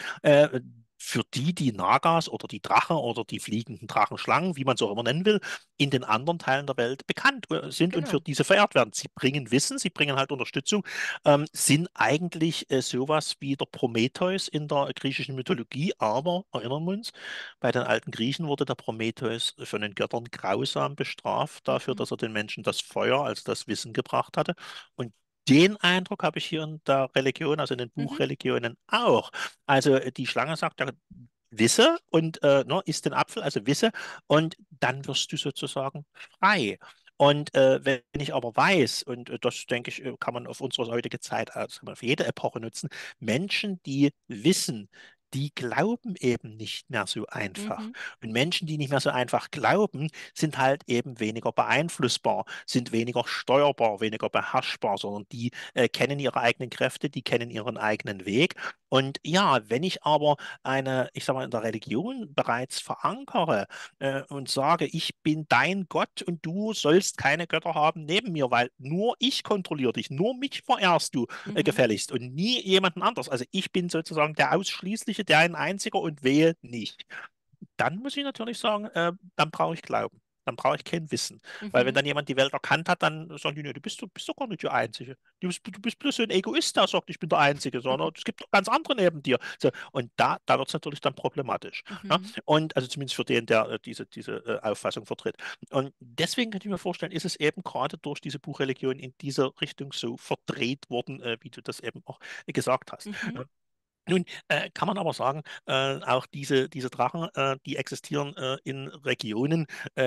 für die Nagas oder die Drachen oder die fliegenden Drachenschlangen, wie man es auch immer nennen will, in den anderen Teilen der Welt bekannt sind und für Genau. diese verehrt werden. Sie bringen Wissen, sie bringen halt Unterstützung, sind eigentlich sowas wie der Prometheus in der griechischen Mythologie, aber erinnern wir uns, bei den alten Griechen wurde der Prometheus von den Göttern grausam bestraft dafür, Mhm. dass er den Menschen das Feuer, also das Wissen gebracht hatte. Und den Eindruck habe ich hier in der Religion, also in den Mhm. Buchreligionen auch. Also die Schlange sagt ja, wisse und ne, isst den Apfel, also wisse, und dann wirst du sozusagen frei. Und wenn ich aber weiß, und das denke ich, kann man auf unsere heutige Zeit, also kann man auf jede Epoche nutzen, Menschen, die wissen, die glauben eben nicht mehr so einfach. Mhm. Und Menschen, die nicht mehr so einfach glauben, sind halt eben weniger beeinflussbar, sind weniger steuerbar, weniger beherrschbar, sondern die kennen ihre eigenen Kräfte, die kennen ihren eigenen Weg. Und ja, wenn ich aber ich sag mal, in der Religion bereits verankere, und sage, ich bin dein Gott und du sollst keine Götter haben neben mir, weil nur ich kontrolliere dich, nur mich verehrst du Mhm. gefälligst und nie jemanden anders. Also ich bin sozusagen der Ausschließliche, der ein Einziger und wehe nicht. Dann muss ich natürlich sagen, dann brauche ich Glauben. dann brauche ich kein Wissen. Weil wenn Mhm. dann jemand die Welt erkannt hat, dann sagen die, nee, bist doch gar nicht der Einzige. Du bist bloß so ein Egoist, der sagt, ich bin der Einzige, sondern es gibt doch ganz andere neben dir. So, und da wird es natürlich dann problematisch. Ja? Mhm. Und also zumindest für den, der diese Auffassung vertritt. Und deswegen könnte ich mir vorstellen, ist es eben gerade durch diese Buchreligion in dieser Richtung so verdreht worden, wie du das eben auch gesagt hast. Mhm. Nun kann man aber sagen, auch diese Drachen, die existieren in Regionen,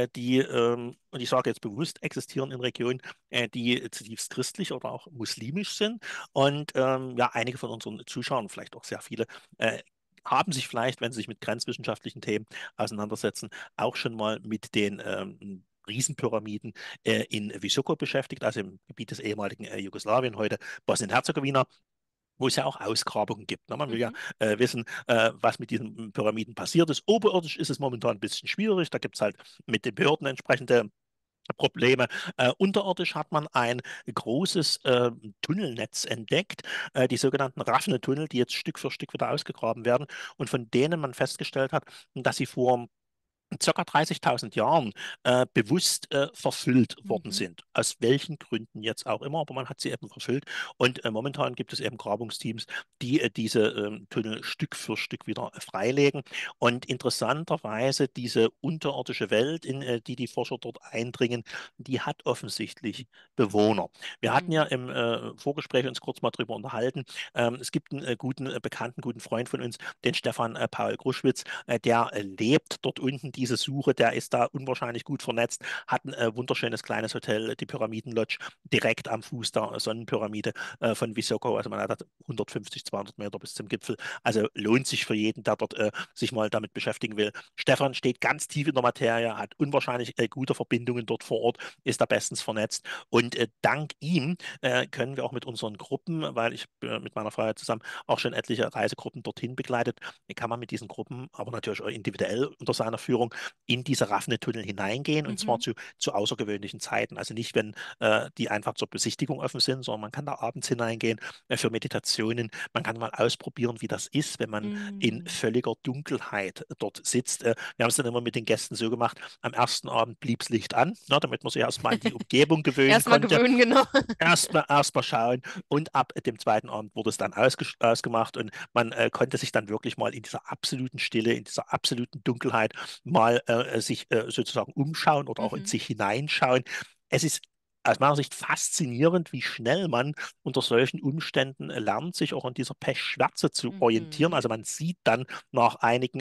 und ich sage jetzt bewusst, existieren in Regionen, die zutiefst christlich oder auch muslimisch sind. Und ja, einige von unseren Zuschauern, vielleicht auch sehr viele, haben sich vielleicht, wenn sie sich mit grenzwissenschaftlichen Themen auseinandersetzen, auch schon mal mit den Riesenpyramiden in Visoko beschäftigt, also im Gebiet des ehemaligen Jugoslawien, heute Bosnien-Herzegowina, wo es ja auch Ausgrabungen gibt. Ne? Man will ja Mhm. wissen, was mit diesen Pyramiden passiert ist. Oberirdisch ist es momentan ein bisschen schwierig. Da gibt es halt mit den Behörden entsprechende Probleme. Unterirdisch hat man ein großes Tunnelnetz entdeckt, die sogenannten Raffene-Tunnel, die jetzt Stück für Stück wieder ausgegraben werden und von denen man festgestellt hat, dass sie vor circa 30.000 Jahren bewusst verfüllt worden Mhm. sind. Aus welchen Gründen jetzt auch immer, aber man hat sie eben verfüllt. Und momentan gibt es eben Grabungsteams, die diese Tunnel Stück für Stück wieder freilegen. Und interessanterweise diese unterirdische Welt, in die Forscher dort eindringen, die hat offensichtlich Bewohner. Wir hatten ja Mhm. im Vorgespräch uns kurz mal drüber unterhalten. Es gibt einen guten Bekannten, guten Freund von uns, den Stefan Paul Gruschwitz, der lebt dort unten, diese Suche, der ist da unwahrscheinlich gut vernetzt, hat ein wunderschönes kleines Hotel, die Pyramiden-Lodge, direkt am Fuß der Sonnenpyramide von Visoko. Also man hat 150, 200 Meter bis zum Gipfel. Also lohnt sich für jeden, der dort sich mal damit beschäftigen will. Stefan steht ganz tief in der Materie, hat unwahrscheinlich gute Verbindungen dort vor Ort, ist da bestens vernetzt. Und dank ihm können wir auch mit unseren Gruppen, weil ich mit meiner Frau zusammen auch schon etliche Reisegruppen dorthin begleitet, kann man mit diesen Gruppen, aber natürlich auch individuell unter seiner Führung, in diese Raffene-Tunnel hineingehen und zwar Mhm. zu außergewöhnlichen Zeiten. Also nicht, wenn die einfach zur Besichtigung offen sind, sondern man kann da abends hineingehen für Meditationen. Man kann mal ausprobieren, wie das ist, wenn man in Mhm. völliger Dunkelheit dort sitzt. Wir haben es dann immer mit den Gästen so gemacht, am ersten Abend blieb das Licht an, ne, damit man sich erstmal an die Umgebung gewöhnen Erstmal konnte. gewöhnen, genau. Erstmal schauen und ab dem zweiten Abend wurde es dann ausgemacht und man konnte sich dann wirklich mal in dieser absoluten Stille, in dieser absoluten Dunkelheit mal sich sozusagen umschauen oder auch in Mhm. sich hineinschauen. Es ist aus meiner Sicht faszinierend, wie schnell man unter solchen Umständen lernt, sich auch an dieser Pechschwärze zu orientieren. Mhm. Also man sieht dann nach einigen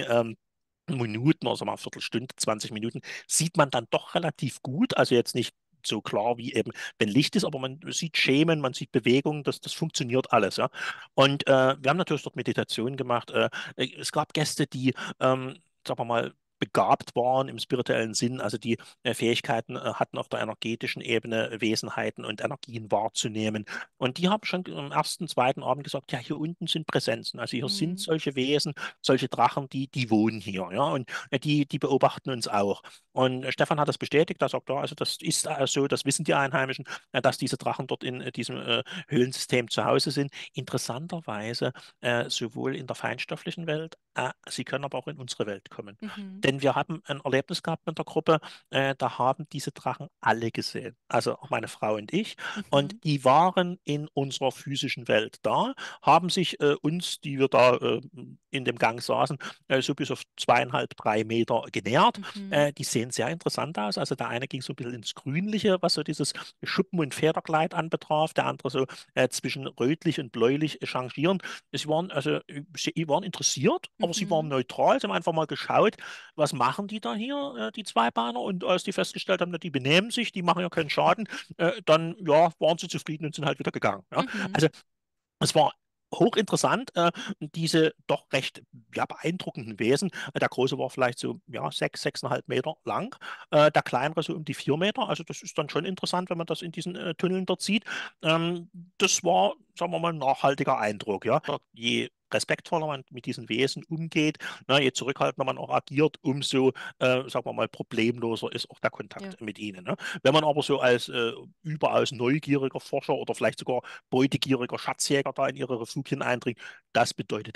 Minuten, also mal eine Viertelstunde, 20 Minuten, sieht man dann doch relativ gut. Also jetzt nicht so klar wie eben, wenn Licht ist, aber man sieht Schemen, man sieht Bewegungen, das funktioniert alles, ja. Und wir haben natürlich dort Meditationen gemacht. Es gab Gäste, die, sagen wir mal, begabt waren im spirituellen Sinn, also die Fähigkeiten hatten auf der energetischen Ebene Wesenheiten und Energien wahrzunehmen. Und die haben schon am ersten, zweiten Abend gesagt, ja, hier unten sind Präsenzen, also hier sind Mhm. solche Wesen, solche Drachen, die wohnen hier, ja, und die beobachten uns auch. Und Stefan hat das bestätigt, er sagt, ja, also das ist so, das wissen die Einheimischen, dass diese Drachen dort in diesem Höhlensystem zu Hause sind. Interessanterweise sowohl in der feinstofflichen Welt, sie können aber auch in unsere Welt kommen. Mhm. Denn wir haben ein Erlebnis gehabt mit der Gruppe, da haben diese Drachen alle gesehen, also auch meine Frau und ich, und Mhm. die waren in unserer physischen Welt da, haben sich uns, die wir da in dem Gang saßen, so bis auf 2,5, 3 Meter genähert. Mhm. Die sehen sehr interessant aus. Also der eine ging so ein bisschen ins Grünliche, was so dieses Schuppen- und Federkleid anbetraf, der andere so zwischen rötlich und bläulich changieren. Sie waren interessiert, aber sie waren Mhm. neutral. Sie haben einfach mal geschaut, was machen die da hier, die Zweibeiner? Und als die festgestellt haben, na, die benehmen sich, die machen ja keinen Schaden, dann ja, waren sie zufrieden und sind halt wieder gegangen. Ja? Mhm. Also es war hochinteressant, diese doch recht ja, beeindruckenden Wesen. Der große war vielleicht so ja, 6,5 Meter lang, der kleinere so um die 4 Meter. Also das ist dann schon interessant, wenn man das in diesen Tunneln dort sieht. Ähm, Das war, sagen wir mal, ein nachhaltiger Eindruck. Ja? Je respektvoller man mit diesen Wesen umgeht, je zurückhaltender man auch agiert, umso, sagen wir mal, problemloser ist auch der Ja. Kontakt mit ihnen. Ne? Wenn man aber so als überaus neugieriger Forscher oder vielleicht sogar beutegieriger Schatzjäger da in ihre Refugien eindringt, das bedeutet Ärger.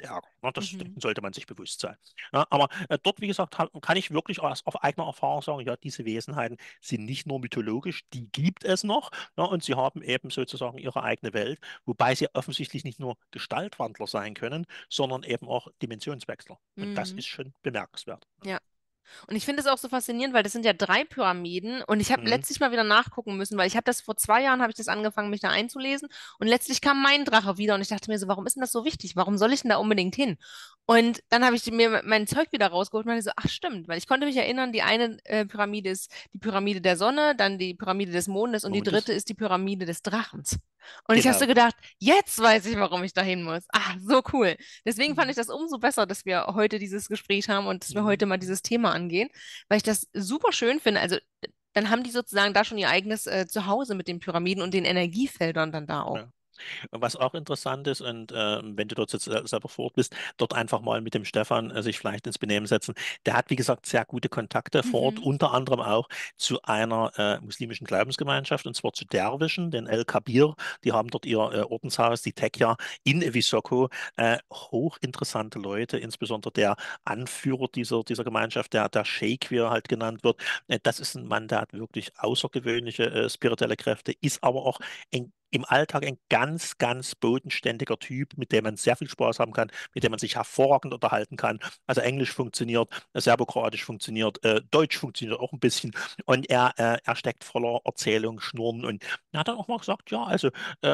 Ja, das Mhm. sollte man sich bewusst sein. Ja, aber dort, wie gesagt, kann ich wirklich auf eigener Erfahrung sagen, ja, diese Wesenheiten sind nicht nur mythologisch, die gibt es noch, ja, und sie haben eben sozusagen ihre eigene Welt, wobei sie offensichtlich nicht nur Gestaltwandler sein können, sondern eben auch Dimensionswechsler. Und das Mhm. ist schon bemerkenswert. Ja. Und ich finde es auch so faszinierend, weil das sind ja drei Pyramiden und ich habe Mhm. letztlich mal wieder nachgucken müssen, weil ich habe das vor 2 Jahren, habe ich das angefangen, mich da einzulesen und letztlich kam mein Drache wieder und ich dachte mir so, warum ist denn das so wichtig? Warum soll ich denn da unbedingt hin? Und dann habe ich mir mein Zeug wieder rausgeholt und meinte so, ach stimmt, weil ich konnte mich erinnern, die eine Pyramide ist die Pyramide der Sonne, dann die Pyramide des Mondes und die Mondes. dritte ist die Pyramide des Drachens. Und ich habe so Genau. gedacht, jetzt weiß ich, warum ich da hin muss. Ah, so cool. Deswegen fand ich Mhm. das umso besser, dass wir heute dieses Gespräch haben und dass wir Mhm. heute mal dieses Thema angehen, weil ich das super schön finde. Also dann haben die sozusagen da schon ihr eigenes Zuhause mit den Pyramiden und den Energiefeldern dann da auch. Ja. Was auch interessant ist, und wenn du dort jetzt selber vor Ort bist, dort einfach mal mit dem Stefan sich vielleicht ins Benehmen setzen. Der hat, wie gesagt, sehr gute Kontakte vor Ort, Mhm. unter anderem auch zu einer muslimischen Glaubensgemeinschaft, und zwar zu Derwischen, den El Kabir. Die haben dort ihr Ordenshaus, die Tekja, in Visoko. Hochinteressante Leute, insbesondere der Anführer dieser Gemeinschaft, der Sheikh, wie er halt genannt wird. Das ist ein Mann, der hat wirklich außergewöhnliche spirituelle Kräfte, ist aber auch im Alltag ein ganz, ganz bodenständiger Typ, mit dem man sehr viel Spaß haben kann, mit dem man sich hervorragend unterhalten kann. Also Englisch funktioniert, Serbokroatisch funktioniert, Deutsch funktioniert auch ein bisschen. Und er steckt voller Erzählung, Schnurren. Und er hat dann auch mal gesagt, ja, also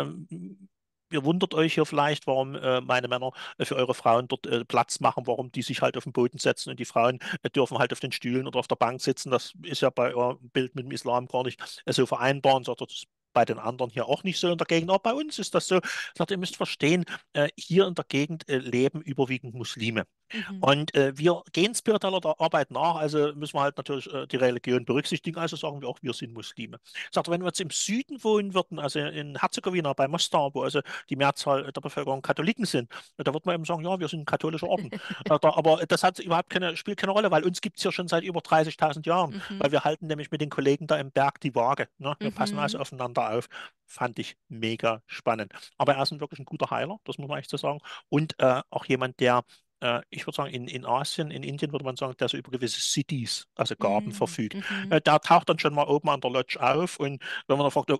ihr wundert euch hier vielleicht, warum meine Männer für eure Frauen dort Platz machen, warum die sich halt auf den Boden setzen und die Frauen dürfen halt auf den Stühlen oder auf der Bank sitzen. Das ist ja bei eurem Bild mit dem Islam gar nicht so vereinbar. Und sagt, das ist bei den anderen hier auch nicht so in der Gegend, aber bei uns ist das so. Sagt, ihr müsst verstehen, hier in der Gegend leben überwiegend Muslime. Mhm. Und wir gehen spiritueller der Arbeit nach, also müssen wir halt natürlich die Religion berücksichtigen, also sagen wir auch, wir sind Muslime. Sagt er, wenn wir jetzt im Süden wohnen würden, also in Herzegowina bei Mostar, wo also die Mehrzahl der Bevölkerung Katholiken sind, da wird man eben sagen, ja, wir sind ein katholischer Orden. Aber das hat überhaupt spielt keine Rolle, weil uns gibt es hier schon seit über 30.000 Jahren, Mhm. weil wir halten nämlich mit den Kollegen da im Berg die Waage. Ne? Wir passen also Mhm. aufeinander auf. Fand ich mega spannend. Aber er ist wirklich ein guter Heiler, das muss man echt so sagen. Und auch jemand, der ich würde sagen, in Asien, in Indien würde man sagen, der so über gewisse Cities, also Gaben Mhm. verfügt. Mhm. Der taucht dann schon mal oben an der Lodge auf, und wenn man dann fragt,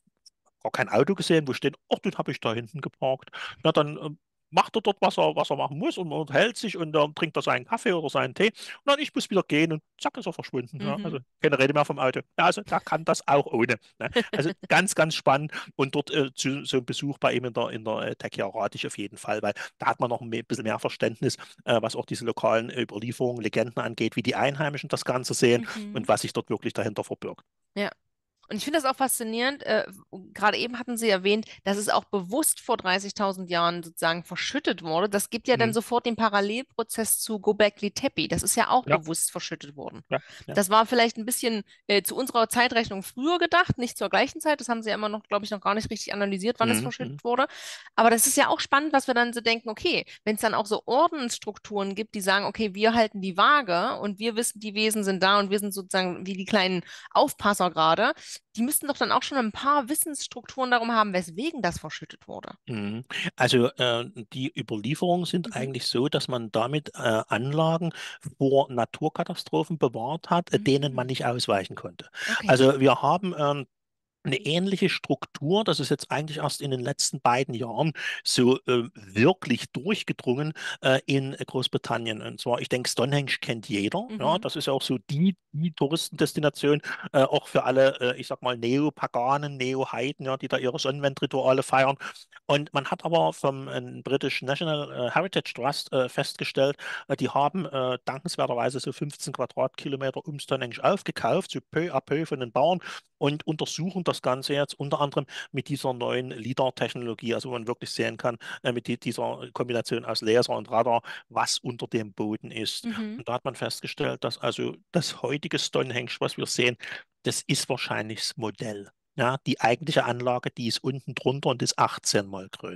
gar kein Auto gesehen, wo steht, ach, den habe ich da hinten geparkt. Na, dann macht er dort, was er machen muss, und unterhält sich, und dann trinkt er seinen Kaffee oder seinen Tee, und dann ich muss wieder gehen, und zack ist er verschwunden. Ja, Mhm. also keine Rede mehr vom Auto. Ja, also der kann das auch ohne. Ne? Also ganz, ganz spannend, und dort so ein Besuch bei ihm in der Techia rate ich auf jeden Fall, weil da hat man noch ein bisschen mehr Verständnis, was auch diese lokalen Überlieferungen, Legenden angeht, wie die Einheimischen das Ganze sehen Mhm. und was sich dort wirklich dahinter verbirgt. Ja. Und ich finde das auch faszinierend. Gerade eben hatten Sie erwähnt, dass es auch bewusst vor 30.000 Jahren sozusagen verschüttet wurde. Das gibt ja dann Mhm. sofort den Parallelprozess zu Göbekli Tepe. Das ist ja auch Ja, bewusst verschüttet worden. ja, ja. Das war vielleicht ein bisschen zu unserer Zeitrechnung früher gedacht, nicht zur gleichen Zeit. Das haben Sie ja immer noch, glaube ich, noch gar nicht richtig analysiert, wann es Mhm. Mhm. verschüttet wurde. Aber das ist ja auch spannend, was wir dann so denken, okay, wenn es dann auch so Ordensstrukturen gibt, die sagen, okay, wir halten die Waage und wir wissen, die Wesen sind da und wir sind sozusagen wie die kleinen Aufpasser gerade, die müssten doch dann auch schon ein paar Wissensstrukturen darum haben, weswegen das verschüttet wurde. Mhm. Also die Überlieferungen sind Mhm. eigentlich so, dass man damit Anlagen vor Naturkatastrophen bewahrt hat, denen man Mhm. nicht ausweichen konnte. Okay. Also wir haben eine ähnliche Struktur. Das ist jetzt eigentlich erst in den letzten beiden Jahren so wirklich durchgedrungen in Großbritannien. Und zwar, ich denke, Stonehenge kennt jeder. Ja, Mhm. das ist ja auch so die Touristendestination, auch für alle, ich sag mal, Neopaganen, Neoheiden, ja, die da ihre Sonnenwendrituale feiern. Und man hat aber vom British National Heritage Trust festgestellt, die haben dankenswerterweise so 15 Quadratkilometer um Stonehenge aufgekauft, so peu à peu von den Bauern, und untersuchen das Ganze jetzt unter anderem mit dieser neuen LIDAR-Technologie, also wo man wirklich sehen kann, mit dieser Kombination aus Laser und Radar, was unter dem Boden ist. Mhm. Und da hat man festgestellt, dass also das heutige Stonehenge, was wir sehen, das ist wahrscheinlich das Modell. Ja, die eigentliche Anlage, die ist unten drunter und ist 18 mal größer.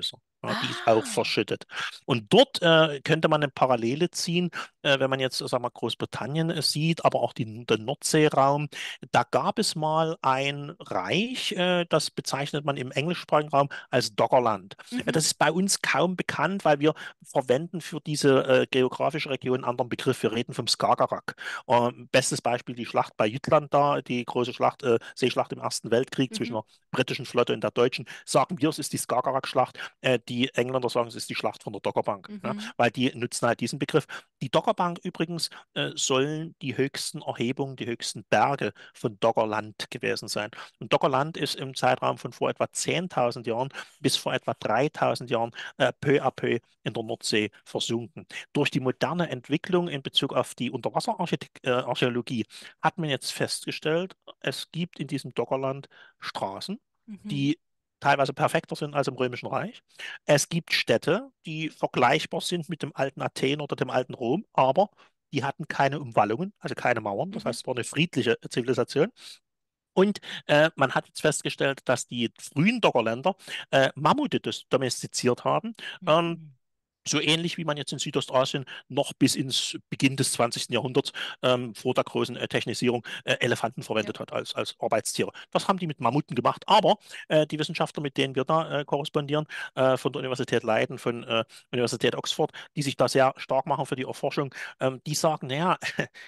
Ja, die ist auch Ah. verschüttet. Und dort könnte man eine Parallele ziehen, wenn man jetzt, sagen wir, Großbritannien sieht, aber auch den Nordseeraum. Da gab es mal ein Reich, das bezeichnet man im englischsprachigen Raum als Doggerland. Mhm. Das ist bei uns kaum bekannt, weil wir verwenden für diese geografische Region einen anderen Begriff. Wir reden vom Skagerrak. Bestes Beispiel die Schlacht bei Jütland da, die große Schlacht, Seeschlacht im Ersten Weltkrieg zwischen Mhm. der britischen Flotte und der deutschen. Sagen wir, es ist die Skagerrak-Schlacht. Die Engländer sagen, es ist die Schlacht von der Doggerbank, ja, Mhm. weil die nutzen halt diesen Begriff. Die Doggerbank übrigens sollen die höchsten Erhebungen, die höchsten Berge von Doggerland gewesen sein. Und Doggerland ist im Zeitraum von vor etwa 10.000 Jahren bis vor etwa 3.000 Jahren peu à peu in der Nordsee versunken. Durch die moderne Entwicklung in Bezug auf die Unterwasserarchäologie hat man jetzt festgestellt, es gibt in diesem Doggerland Straßen, Mhm. die teilweise perfekter sind als im Römischen Reich. Es gibt Städte, die vergleichbar sind mit dem alten Athen oder dem alten Rom, aber die hatten keine Umwallungen, also keine Mauern. Das Mhm. heißt, es war eine friedliche Zivilisation. Und man hat jetzt festgestellt, dass die frühen Doggerländer Mammute domestiziert haben. Ähm, Mhm. so ähnlich wie man jetzt in Südostasien noch bis ins Beginn des 20. Jahrhunderts vor der großen Technisierung Elefanten Ja. verwendet hat als Arbeitstiere. Das haben die mit Mammuten gemacht. Aber die Wissenschaftler, mit denen wir da korrespondieren, von der Universität Leiden, von Universität Oxford, die sich da sehr stark machen für die Erforschung, die sagen, naja,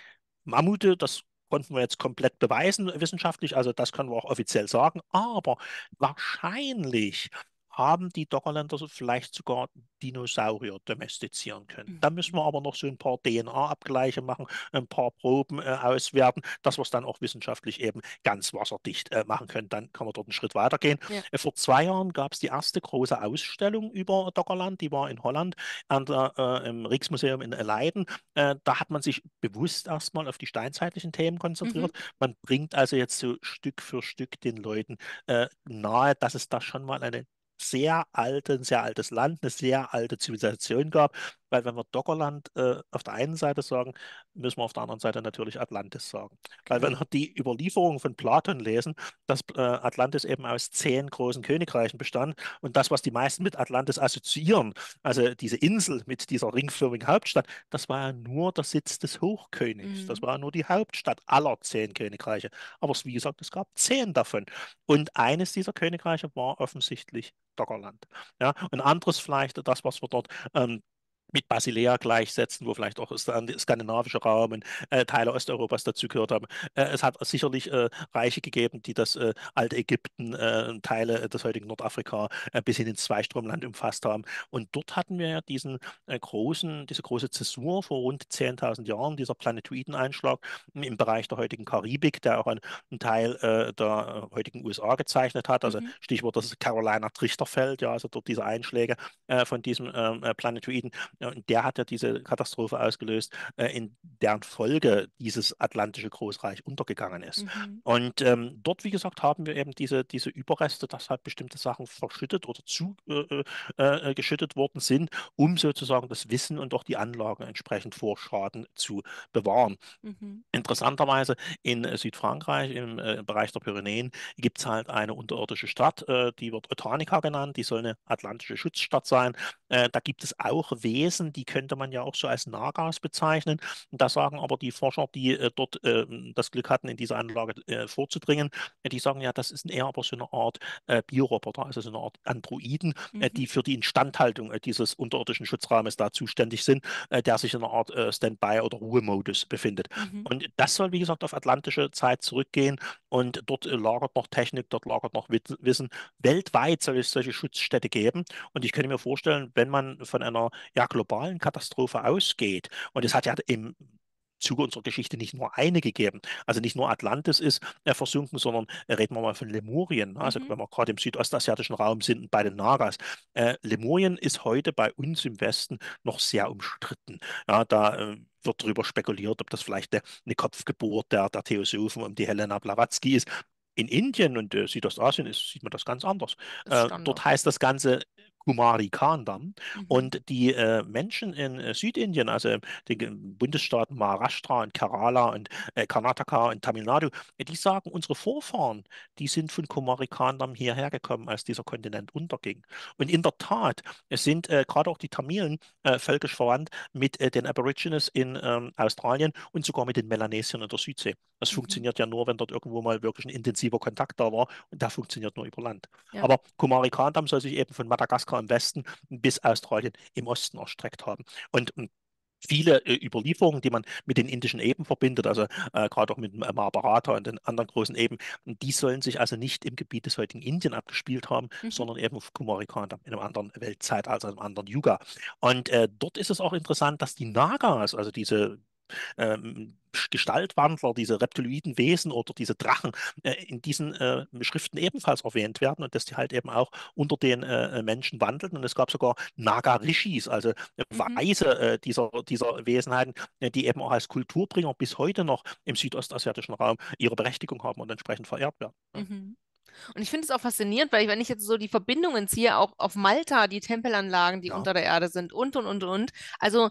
Mammute, das konnten wir jetzt komplett beweisen wissenschaftlich, also das können wir auch offiziell sagen, aber wahrscheinlich haben die Doggerländer so vielleicht sogar Dinosaurier domestizieren können. Da müssen wir Mhm. aber noch so ein paar DNA-Abgleiche machen, ein paar Proben auswerten, dass wir es dann auch wissenschaftlich eben ganz wasserdicht machen können. Dann kann man dort einen Schritt weitergehen. Ja. Vor 2 Jahren gab es die erste große Ausstellung über Doggerland, die war in Holland im Rijksmuseum in Leiden. Da hat man sich bewusst erstmal auf die steinzeitlichen Themen Mhm. konzentriert. Man bringt also jetzt so Stück für Stück den Leuten nahe, dass es da schon mal ein sehr altes Land, eine sehr alte Zivilisation gab. Weil wenn wir Doggerland auf der einen Seite sagen, müssen wir auf der anderen Seite natürlich Atlantis sagen. Weil wenn Genau. wir die Überlieferungen von Platon lesen, dass Atlantis eben aus 10 großen Königreichen bestand und das, was die meisten mit Atlantis assoziieren, also diese Insel mit dieser ringförmigen Hauptstadt, das war ja nur der Sitz des Hochkönigs. Das Mhm. war nur die Hauptstadt aller 10 Königreiche. Aber wie gesagt, es gab 10 davon. Und eines dieser Königreiche war offensichtlich Doggerland. Ja, und anderes vielleicht, das, was wir dort mit Basilea gleichsetzen, wo vielleicht auch der skandinavische Raum und Teile Osteuropas dazu gehört haben. Es hat sicherlich Reiche gegeben, die das alte Ägypten, Teile des heutigen Nordafrika bis hin ins Zweistromland umfasst haben. Und dort hatten wir ja diese große Zäsur vor rund 10.000 Jahren, dieser Planetoideneinschlag im Bereich der heutigen Karibik, der auch einen Teil der heutigen USA gezeichnet hat. Also Mhm. Stichwort das Carolina-Trichterfeld, ja, also dort diese Einschläge von diesem Planetoiden. Ja, und der hat ja diese Katastrophe ausgelöst, in deren Folge dieses atlantische Großreich untergegangen ist. Mhm. Und dort, wie gesagt, haben wir eben diese Überreste, dass halt bestimmte Sachen verschüttet oder geschüttet worden sind, um sozusagen das Wissen und auch die Anlagen entsprechend vor Schaden zu bewahren. Mhm. Interessanterweise in Südfrankreich, im Bereich der Pyrenäen, gibt es halt eine unterirdische Stadt, die wird Otanica genannt, die soll eine atlantische Schutzstadt sein. Da gibt es auch Wesen, die könnte man ja auch so als Nagas bezeichnen. Und da sagen aber die Forscher, die dort das Glück hatten, in diese Anlage vorzudringen, die sagen ja, das ist eher aber so eine Art Bioroboter, also so eine Art Androiden, Mhm. die für die Instandhaltung dieses unterirdischen Schutzraumes da zuständig sind, der sich in einer Art Standby- oder Ruhemodus befindet. Mhm. Und das soll, wie gesagt, auf atlantische Zeit zurückgehen. Und dort lagert noch Technik, dort lagert noch Wissen. Weltweit soll es solche Schutzstädte geben. Und ich könnte mir vorstellen, wenn man von einer ja, globalen Katastrophe ausgeht, und es hat ja im Zuge unserer Geschichte nicht nur eine gegeben. Also nicht nur Atlantis ist versunken, sondern reden wir mal von Lemurien. Also Mhm. wenn wir gerade im südostasiatischen Raum sind und bei den Nagas. Lemurien ist heute bei uns im Westen noch sehr umstritten. Ja, da wird darüber spekuliert, ob das vielleicht eine Kopfgeburt der Theosophen um die Helena Blavatsky ist. In Indien und Südostasien sieht man das ganz anders. Das ist Dort Standard. heißt das Ganze Kumari-Khan-Damm. Mhm. Und die Menschen in Südindien, also den Bundesstaaten Maharashtra und Kerala und Karnataka und Tamil Nadu, die sagen, unsere Vorfahren, die sind von Kumari-Khan-Damm hierher gekommen, als dieser Kontinent unterging. Und in der Tat, es sind gerade auch die Tamilen völkisch verwandt mit den Aborigines in Australien und sogar mit den Melanesiern in der Südsee. Das Mhm. funktioniert ja nur, wenn dort irgendwo mal wirklich ein intensiver Kontakt da war. Und der funktioniert nur über Land. Ja. Aber Kumari-Khan-Damm soll sich eben von Madagaskar im Westen bis Australien im Osten erstreckt haben. Und viele Überlieferungen, die man mit den indischen Eben verbindet, also gerade auch mit dem Mahabharata und den anderen großen Eben, die sollen sich also nicht im Gebiet des heutigen Indien abgespielt haben, Mhm. sondern eben auf Kumarikan, in einem anderen Weltzeitalter, also einem anderen Yuga. Und dort ist es auch interessant, dass die Nagas, also diese Gestaltwandler, diese reptiloiden Wesen oder diese Drachen in diesen Schriften ebenfalls erwähnt werden und dass die halt eben auch unter den Menschen wandelten. Und es gab sogar Naga-Rishis, also Mhm. Weise dieser Wesenheiten, die eben auch als Kulturbringer bis heute noch im südostasiatischen Raum ihre Berechtigung haben und entsprechend verehrt werden. Ja, Mhm. Und ich finde es auch faszinierend, weil wenn ich jetzt so die Verbindungen ziehe, auch auf Malta, die Tempelanlagen, die ja, unter der Erde sind und. Also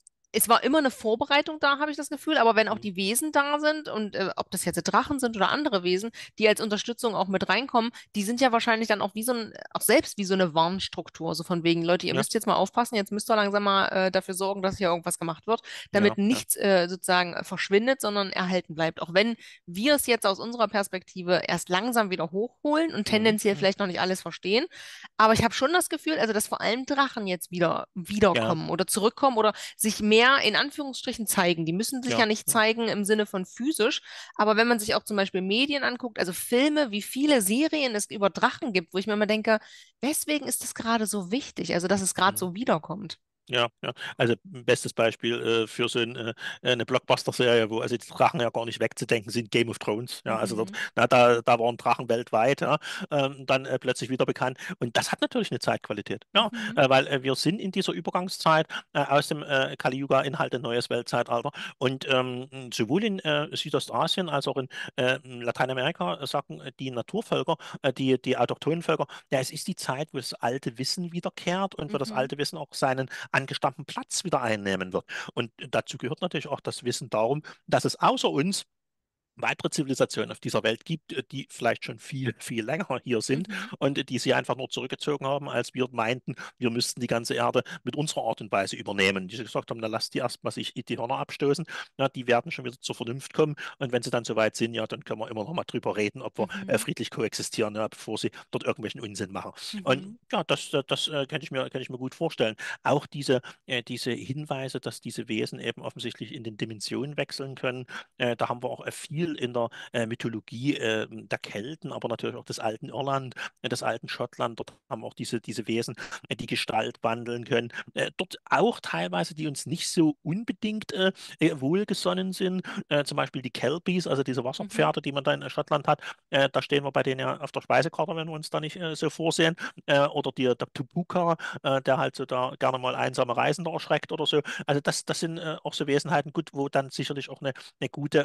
es war immer eine Vorbereitung da, habe ich das Gefühl, aber wenn auch mhm. die Wesen da sind und ob das jetzt Drachen sind oder andere Wesen, die als Unterstützung auch mit reinkommen, die sind ja wahrscheinlich dann auch wie so ein, auch selbst wie so eine Warnstruktur, so von wegen, Leute, ihr Ja, müsst jetzt mal aufpassen, jetzt müsst ihr langsam mal dafür sorgen, dass hier irgendwas gemacht wird, ja, damit ja. nichts sozusagen verschwindet, sondern erhalten bleibt. Auch wenn wir es jetzt aus unserer Perspektive erst langsam wieder hochholen und Mhm. tendenziell Mhm. vielleicht noch nicht alles verstehen, aber ich habe schon das Gefühl, also dass vor allem Drachen jetzt Ja, wiederkommen oder zurückkommen oder sich mehr in Anführungsstrichen zeigen. Die müssen sich ja ja, nicht ja. zeigen im Sinne von physisch, aber wenn man sich auch zum Beispiel Medien anguckt, also Filme, wie viele Serien es über Drachen gibt, wo ich mir immer denke, weswegen ist das gerade so wichtig? Also, dass es gerade Mhm. so wiederkommt. Ja, ja. Also bestes Beispiel für so eine Blockbuster-Serie, wo also die Drachen ja gar nicht wegzudenken sind, Game of Thrones. Ja, also dort, Mhm. da waren Drachen weltweit, ja, dann plötzlich wieder bekannt. Und das hat natürlich eine Zeitqualität. Ja, Mhm. weil wir sind in dieser Übergangszeit aus dem Kali-Yuga in halt ein neues Weltzeitalter. Und sowohl in Südostasien als auch in Lateinamerika sagen die Naturvölker, die autochthonen Völker, ja, es ist die Zeit, wo das alte Wissen wiederkehrt und wo das Mhm. alte Wissen auch seinen angestammten Platz wieder einnehmen wird. Und dazu gehört natürlich auch das Wissen darum, dass es außer uns weitere Zivilisationen auf dieser Welt gibt, die vielleicht schon viel, viel länger hier sind Mhm. und die sie einfach nur zurückgezogen haben, als wir meinten, wir müssten die ganze Erde mit unserer Art und Weise übernehmen. Die gesagt haben, na lasst die erstmal sich die Hörner abstoßen, ja, die werden schon wieder zur Vernunft kommen und wenn sie dann soweit sind, ja, dann können wir immer noch mal drüber reden, ob wir Mhm. friedlich koexistieren, ja, bevor sie dort irgendwelchen Unsinn machen. Und Mhm. ja, das kann ich mir gut vorstellen. Auch diese Hinweise, dass diese Wesen eben offensichtlich in den Dimensionen wechseln können, da haben wir auch viel in der Mythologie der Kelten, aber natürlich auch des alten Irland, des alten Schottland. Dort haben wir auch diese Wesen, die Gestalt wandeln können. Dort auch teilweise, die uns nicht so unbedingt wohlgesonnen sind. Zum Beispiel die Kelpies, also diese Mhm. Wasserpferde, die man da in Schottland hat. Da stehen wir bei denen ja auf der Speisekarte, wenn wir uns da nicht so vorsehen. Oder der Tupuka, der halt so da gerne mal einsame Reisende erschreckt oder so. Also das sind auch so Wesenheiten, gut, wo dann sicherlich auch eine gute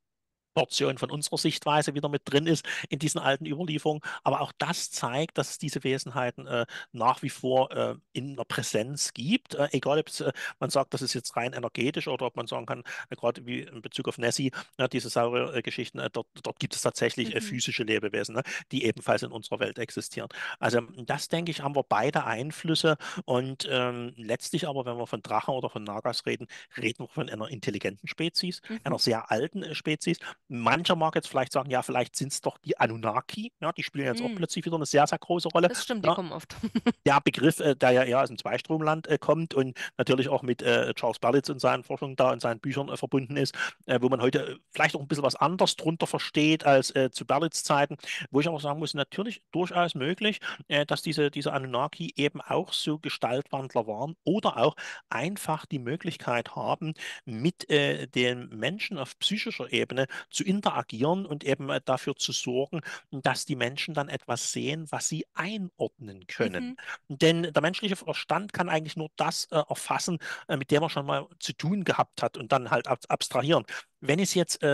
Portion von unserer Sichtweise wieder mit drin ist in diesen alten Überlieferungen. Aber auch das zeigt, dass es diese Wesenheiten nach wie vor in der Präsenz gibt. Egal, ob man sagt, das ist jetzt rein energetisch oder ob man sagen kann, gerade wie in Bezug auf Nessie, diese Saurier-Geschichten, dort gibt es tatsächlich Mhm. physische Lebewesen, ne, die ebenfalls in unserer Welt existieren. Also das, denke ich, haben wir beide Einflüsse und letztlich aber, wenn wir von Drachen oder von Nagas reden, reden wir von einer intelligenten Spezies, Mhm. einer sehr alten Spezies. Mancher mag jetzt vielleicht sagen, ja, vielleicht sind es doch die Anunnaki. Ja, die spielen jetzt auch Mhm. plötzlich wieder eine sehr, sehr große Rolle. Das stimmt, die Ja, kommen oft. der Begriff, der ja eher aus dem Zweistromland kommt und natürlich auch mit Charles Berlitz und seinen Forschungen da und seinen Büchern verbunden ist, wo man heute vielleicht auch ein bisschen was anderes drunter versteht als zu Berlitz Zeiten, wo ich aber sagen muss, natürlich durchaus möglich, dass diese Anunnaki eben auch so Gestaltwandler waren oder auch einfach die Möglichkeit haben, mit den Menschen auf psychischer Ebene zu interagieren und eben dafür zu sorgen, dass die Menschen dann etwas sehen, was sie einordnen können. Mhm. Denn der menschliche Verstand kann eigentlich nur das erfassen, mit dem er schon mal zu tun gehabt hat und dann halt abstrahieren. Wenn es jetzt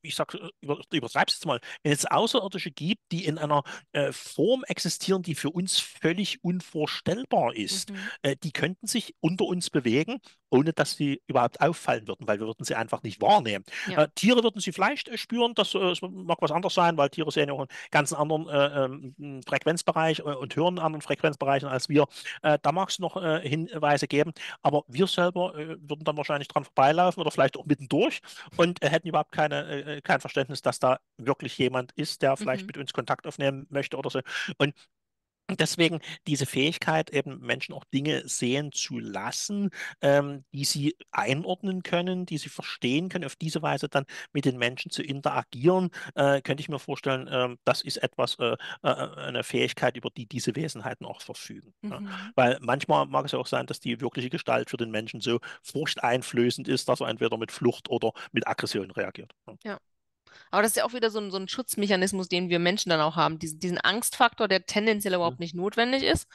ich sag, übertreib's jetzt mal, wenn es Außerirdische gibt, die in einer Form existieren, die für uns völlig unvorstellbar ist, Mhm. die könnten sich unter uns bewegen, ohne dass sie überhaupt auffallen würden, weil wir würden sie einfach nicht wahrnehmen. Ja. Tiere würden sie vielleicht spüren, das mag was anderes sein, weil Tiere sehen ja auch einen ganz anderen Frequenzbereich und hören einen anderen Frequenzbereichen als wir. Da mag es noch Hinweise geben, aber wir selber würden dann wahrscheinlich dran vorbeilaufen oder vielleicht auch mittendurch und hätten überhaupt kein Verständnis, dass da wirklich jemand ist, der vielleicht Mhm. mit uns Kontakt aufnehmen möchte oder so. Und deswegen diese Fähigkeit, eben Menschen auch Dinge sehen zu lassen, die sie einordnen können, die sie verstehen können, auf diese Weise dann mit den Menschen zu interagieren, könnte ich mir vorstellen, das ist etwas, eine Fähigkeit, über die diese Wesenheiten auch verfügen. Ja. Mhm. Weil manchmal mag es ja auch sein, dass die wirkliche Gestalt für den Menschen so furchteinflößend ist, dass er entweder mit Flucht oder mit Aggression reagiert. Ja. Ja. Aber das ist ja auch wieder so ein Schutzmechanismus, den wir Menschen dann auch haben. Diesen Angstfaktor, der tendenziell Hm. überhaupt nicht notwendig ist.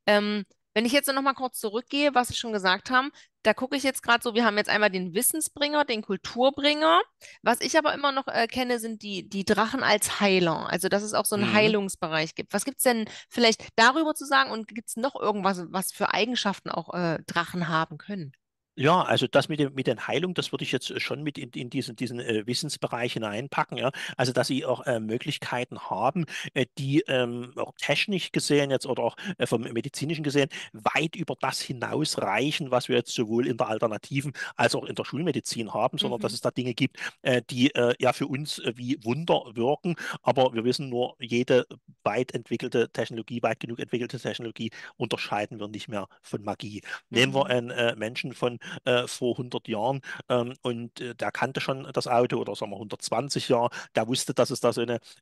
Wenn ich jetzt noch mal kurz zurückgehe, was Sie schon gesagt haben, da gucke ich jetzt gerade so, wir haben jetzt einmal den Wissensbringer, den Kulturbringer. Was ich aber immer noch kenne, sind die Drachen als Heiler. Also, dass es auch so einen Mhm. Heilungsbereich gibt. Was gibt es denn vielleicht darüber zu sagen und gibt es noch irgendwas, was für Eigenschaften auch Drachen haben können? Ja, also das mit den Heilungen, das würde ich jetzt schon mit in diesen Wissensbereich hineinpacken. Ja? Also dass sie auch Möglichkeiten haben, die auch technisch gesehen jetzt oder auch vom medizinischen gesehen weit über das hinausreichen, was wir jetzt sowohl in der Alternativen als auch in der Schulmedizin haben, sondern dass Mhm. es da Dinge gibt, die ja für uns wie Wunder wirken. Aber wir wissen nur, jede weit entwickelte Technologie, weit genug entwickelte Technologie unterscheiden wir nicht mehr von Magie. Nehmen wir Mhm. einen Menschen von vor 100 Jahren und der kannte schon das Auto oder sagen wir 120 Jahre, der wusste, dass es da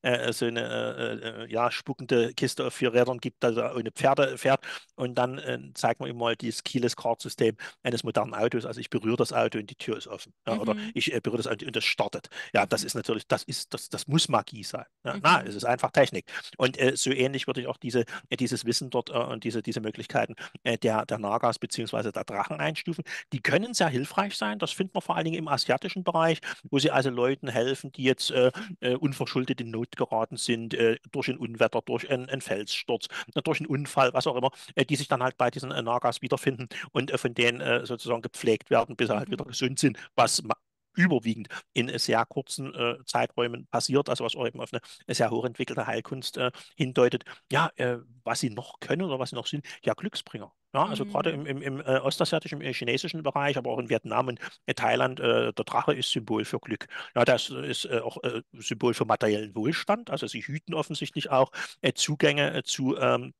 so eine ja, spuckende Kiste auf vier Rädern gibt, also ohne Pferde fährt und dann zeigt man ihm mal dieses Keyless-Card-System eines modernen Autos, also ich berühre das Auto und die Tür ist offen ja, oder Mhm. ich berühre das Auto und das startet. Ja, das Mhm. ist natürlich, das muss Magie sein. Ja, na, Mhm. es ist einfach Technik. Und so ähnlich würde ich auch dieses Wissen dort und diese Möglichkeiten der Nagas beziehungsweise der Drachen einstufen. Die können sehr hilfreich sein. Das findet man vor allen Dingen im asiatischen Bereich, wo sie also Leuten helfen, die jetzt unverschuldet in Not geraten sind, durch ein Unwetter, durch einen Felssturz, durch einen Unfall, was auch immer, die sich dann halt bei diesen Nagas wiederfinden und von denen sozusagen gepflegt werden, bis sie halt Mhm. wieder gesund sind, was überwiegend in sehr kurzen Zeiträumen passiert, also was auch eben auf eine sehr hochentwickelte Heilkunst hindeutet. Ja, was sie noch können oder was sie noch sind, ja, Glücksbringer. Ja, also gerade Mhm. im ostasiatischen, im chinesischen Bereich, aber auch in Vietnam und Thailand, der Drache ist Symbol für Glück. Ja, das ist auch Symbol für materiellen Wohlstand. Also sie hüten offensichtlich auch Zugänge zu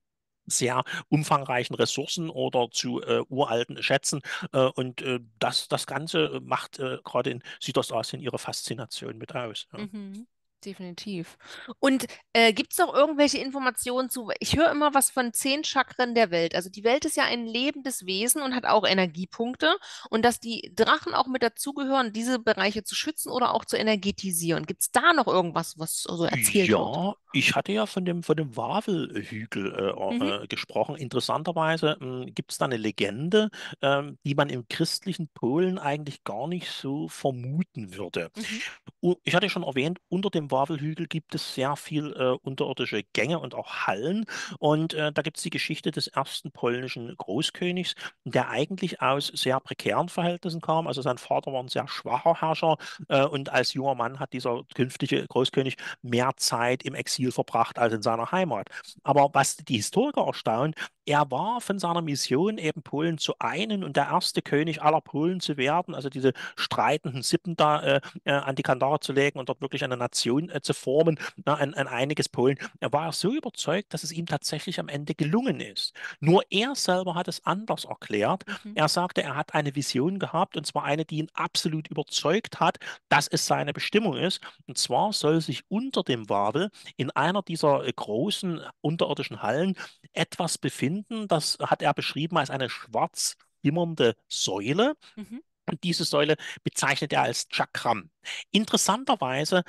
sehr umfangreichen Ressourcen oder zu uralten Schätzen. Und das Ganze macht gerade in Südostasien ihre Faszination mit aus. Ja. Mhm. Definitiv. Und gibt es noch irgendwelche Informationen zu? Ich höre immer was von 10 Chakren der Welt. Also die Welt ist ja ein lebendes Wesen und hat auch Energiepunkte. Und dass die Drachen auch mit dazugehören, diese Bereiche zu schützen oder auch zu energetisieren. Gibt es da noch irgendwas, was so erzählt wird? Ja, ich hatte ja von dem Wavelhügel Mhm. gesprochen. Interessanterweise gibt es da eine Legende, die man im christlichen Polen eigentlich gar nicht so vermuten würde. Mhm. Ich hatte schon erwähnt, unter dem Wavelhügel gibt es sehr viel unterirdische Gänge und auch Hallen. Und da gibt es die Geschichte des ersten polnischen Großkönigs, der eigentlich aus sehr prekären Verhältnissen kam. Also sein Vater war ein sehr schwacher Herrscher und als junger Mann hat dieser künftige Großkönig mehr Zeit im Exil verbracht als in seiner Heimat. Aber was die Historiker erstaunt, er war von seiner Mission eben Polen zu einen und der erste König aller Polen zu werden, also diese streitenden Sippen da an die Kandare zu legen und dort wirklich eine Nation zu formen, ein einiges Polen. Er war so überzeugt, dass es ihm tatsächlich am Ende gelungen ist. Nur er selber hat es anders erklärt. Mhm. Er sagte, er hat eine Vision gehabt, und zwar eine, die ihn absolut überzeugt hat, dass es seine Bestimmung ist. Und zwar soll sich unter dem Wawel in einer dieser großen unterirdischen Hallen etwas befinden, das hat er beschrieben als eine schwarz schimmernde Säule, Mhm. Und diese Säule bezeichnet er als Chakram. Interessanterweise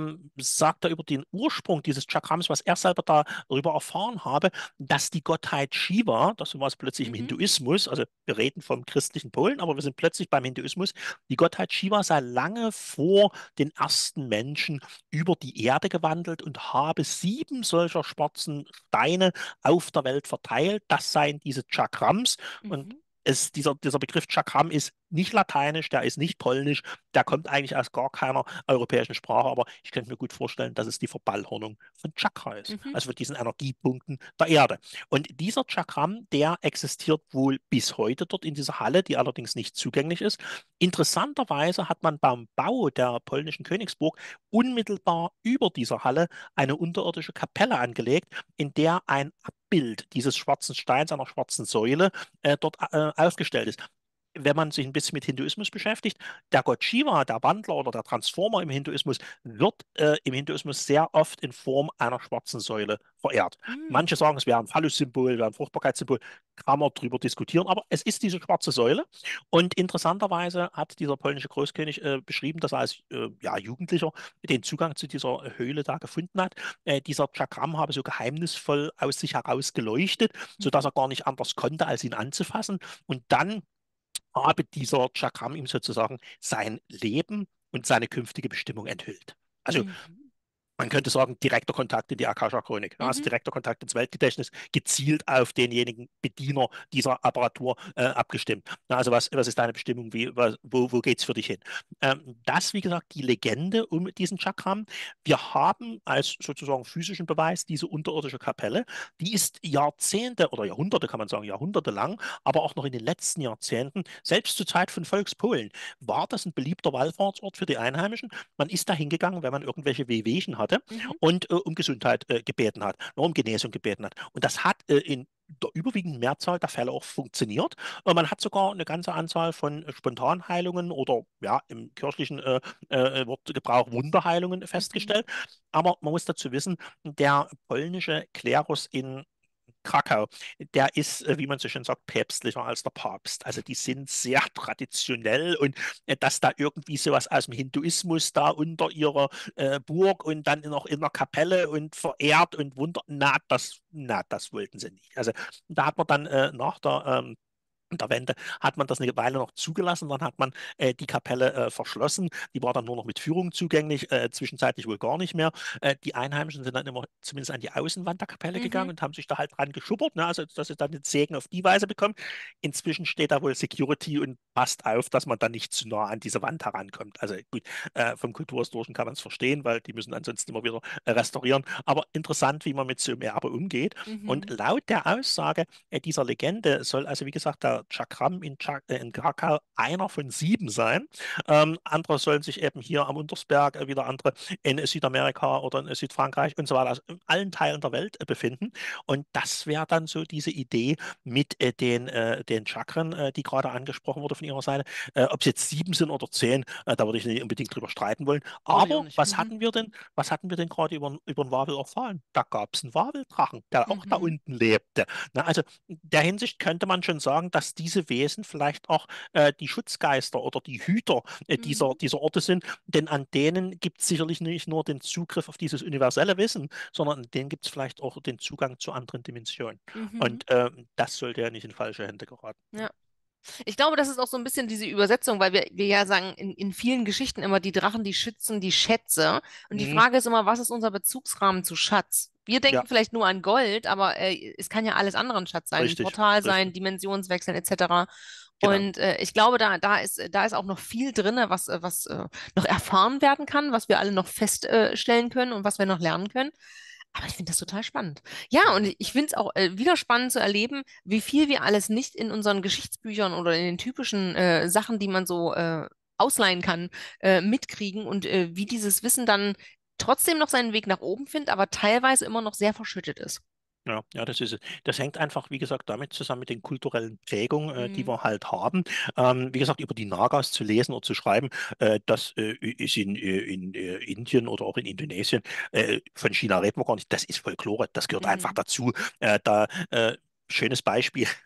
sagt er über den Ursprung dieses Chakrams, was er selber darüber erfahren habe, dass die Gottheit Shiva, das war es plötzlich im Mhm. Hinduismus, also wir reden vom christlichen Polen, aber wir sind plötzlich beim Hinduismus, die Gottheit Shiva sei lange vor den ersten Menschen über die Erde gewandelt und habe 7 solcher schwarzen Steine auf der Welt verteilt. Das seien diese Chakrams. Und Mhm. dieser Begriff Chakram ist nicht lateinisch, der ist nicht polnisch, der kommt eigentlich aus gar keiner europäischen Sprache, aber ich könnte mir gut vorstellen, dass es die Verballhornung von Chakra ist, Mhm. also von diesen Energiepunkten der Erde. Und dieser Chakram, der existiert wohl bis heute dort in dieser Halle, die allerdings nicht zugänglich ist. Interessanterweise hat man beim Bau der polnischen Königsburg unmittelbar über dieser Halle eine unterirdische Kapelle angelegt, in der ein Abbild dieses schwarzen Steins, einer schwarzen Säule, dort aufgestellt ist. Wenn man sich ein bisschen mit Hinduismus beschäftigt, der Gott Shiva, der Wandler oder der Transformer im Hinduismus, wird im Hinduismus sehr oft in Form einer schwarzen Säule verehrt. Mhm. Manche sagen, es wäre ein Phallus-Symbol, wäre ein Fruchtbarkeitssymbol, kann man drüber diskutieren, aber es ist diese schwarze Säule. Und interessanterweise hat dieser polnische Großkönig beschrieben, dass er als ja, Jugendlicher den Zugang zu dieser Höhle da gefunden hat. Dieser Chakram habe so geheimnisvoll aus sich heraus geleuchtet, sodass Mhm. er gar nicht anders konnte, als ihn anzufassen. Und dann habe dieser Chakram ihm sozusagen sein Leben und seine künftige Bestimmung enthüllt. Also Mhm. man könnte sagen, direkter Kontakt in die Akasha-Chronik, ja, also Mhm. direkter Kontakt ins Weltgedächtnis, gezielt auf denjenigen Bediener dieser Apparatur abgestimmt. Na, also was ist deine Bestimmung, wo geht es für dich hin? Das, wie gesagt, die Legende um diesen Chakram. Wir haben als sozusagen physischen Beweis diese unterirdische Kapelle. Die ist Jahrzehnte oder Jahrhunderte, kann man sagen, Jahrhunderte lang, aber auch noch in den letzten Jahrzehnten, selbst zur Zeit von Volkspolen, war das ein beliebter Wallfahrtsort für die Einheimischen. Man ist da hingegangen, wenn man irgendwelche Wehwehchen hatte Mhm. und um Gesundheit gebeten hat, nur um Genesung gebeten hat. Und das hat in der überwiegenden Mehrzahl der Fälle auch funktioniert. Man hat sogar eine ganze Anzahl von Spontanheilungen oder ja, im kirchlichen Wortgebrauch Wunderheilungen Mhm. festgestellt. Aber man muss dazu wissen, der polnische Klerus in Krakau, der ist, wie man so schön sagt, päpstlicher als der Papst. Also die sind sehr traditionell und dass da irgendwie sowas aus dem Hinduismus da unter ihrer Burg und dann noch in der Kapelle und verehrt und wunder, na, das wollten sie nicht. Also da hat man dann nach der Wende hat man das eine Weile noch zugelassen, dann hat man die Kapelle verschlossen, die war dann nur noch mit Führung zugänglich, zwischenzeitlich wohl gar nicht mehr. Die Einheimischen sind dann immer zumindest an die Außenwand der Kapelle gegangen Mhm. und haben sich da halt dran geschuppert, ne? Also dass sie dann den Segen auf die Weise bekommen. Inzwischen steht da wohl Security und passt auf, dass man dann nicht zu nah an diese Wand herankommt. Also gut, vom Kulturhistorischen kann man es verstehen, weil die müssen ansonsten immer wieder restaurieren. Aber interessant, wie man mit so einem Erbe umgeht. Und Mhm. laut der Aussage dieser Legende soll also, wie gesagt, der Chakram in Krakau einer von 7 sein. Andere sollen sich eben hier am Untersberg, wieder andere in Südamerika oder in Südfrankreich und so weiter, also in allen Teilen der Welt befinden. Und das wäre dann so diese Idee mit den Chakren, die gerade angesprochen wurde von Ihrer Seite. Ob es jetzt 7 sind oder 10, da würde ich nicht unbedingt drüber streiten wollen. Brauche ich auch Aber nicht. was Mhm. hatten wir denn? Was hatten wir denn gerade über den Wawel erfahren? Da gab es einen Waweldrachen, der auch da Mhm. unten lebte. Na, also in der Hinsicht könnte man schon sagen, dass diese Wesen vielleicht auch die Schutzgeister oder die Hüter Mhm. dieser Orte sind, denn an denen gibt es sicherlich nicht nur den Zugriff auf dieses universelle Wissen, sondern an denen gibt es vielleicht auch den Zugang zu anderen Dimensionen. Mhm. Und das sollte ja nicht in falsche Hände geraten. Ja. Ich glaube, das ist auch so ein bisschen diese Übersetzung, weil wir ja sagen, in vielen Geschichten immer, die Drachen, die schützen die Schätze. Und die Mhm. Frage ist immer, was ist unser Bezugsrahmen zu Schatz? Wir denken Ja, vielleicht nur an Gold, aber es kann ja alles andere ein Schatz sein, ein richtig, Portal sein, richtig. Dimensionswechseln etc. Genau. Und ich glaube, da ist auch noch viel drin, was noch erfahren werden kann, was wir alle noch feststellen können und was wir noch lernen können. Aber ich finde das total spannend. Ja, und Mhm. ich finde es auch wieder spannend zu erleben, wie viel wir alles nicht in unseren Geschichtsbüchern oder in den typischen Sachen, die man so ausleihen kann, mitkriegen und wie dieses Wissen dann trotzdem noch seinen Weg nach oben findet, aber teilweise immer noch sehr verschüttet ist. Ja, ja, das ist es. Das hängt einfach, wie gesagt, damit zusammen mit den kulturellen Prägungen, die Mhm. wir halt haben. Wie gesagt, über die Nagas zu lesen oder zu schreiben, das ist in Indien oder auch in Indonesien, von China reden wir gar nicht, das ist Folklore, das gehört einfach Mhm. dazu. Äh, da, äh, schönes Beispiel.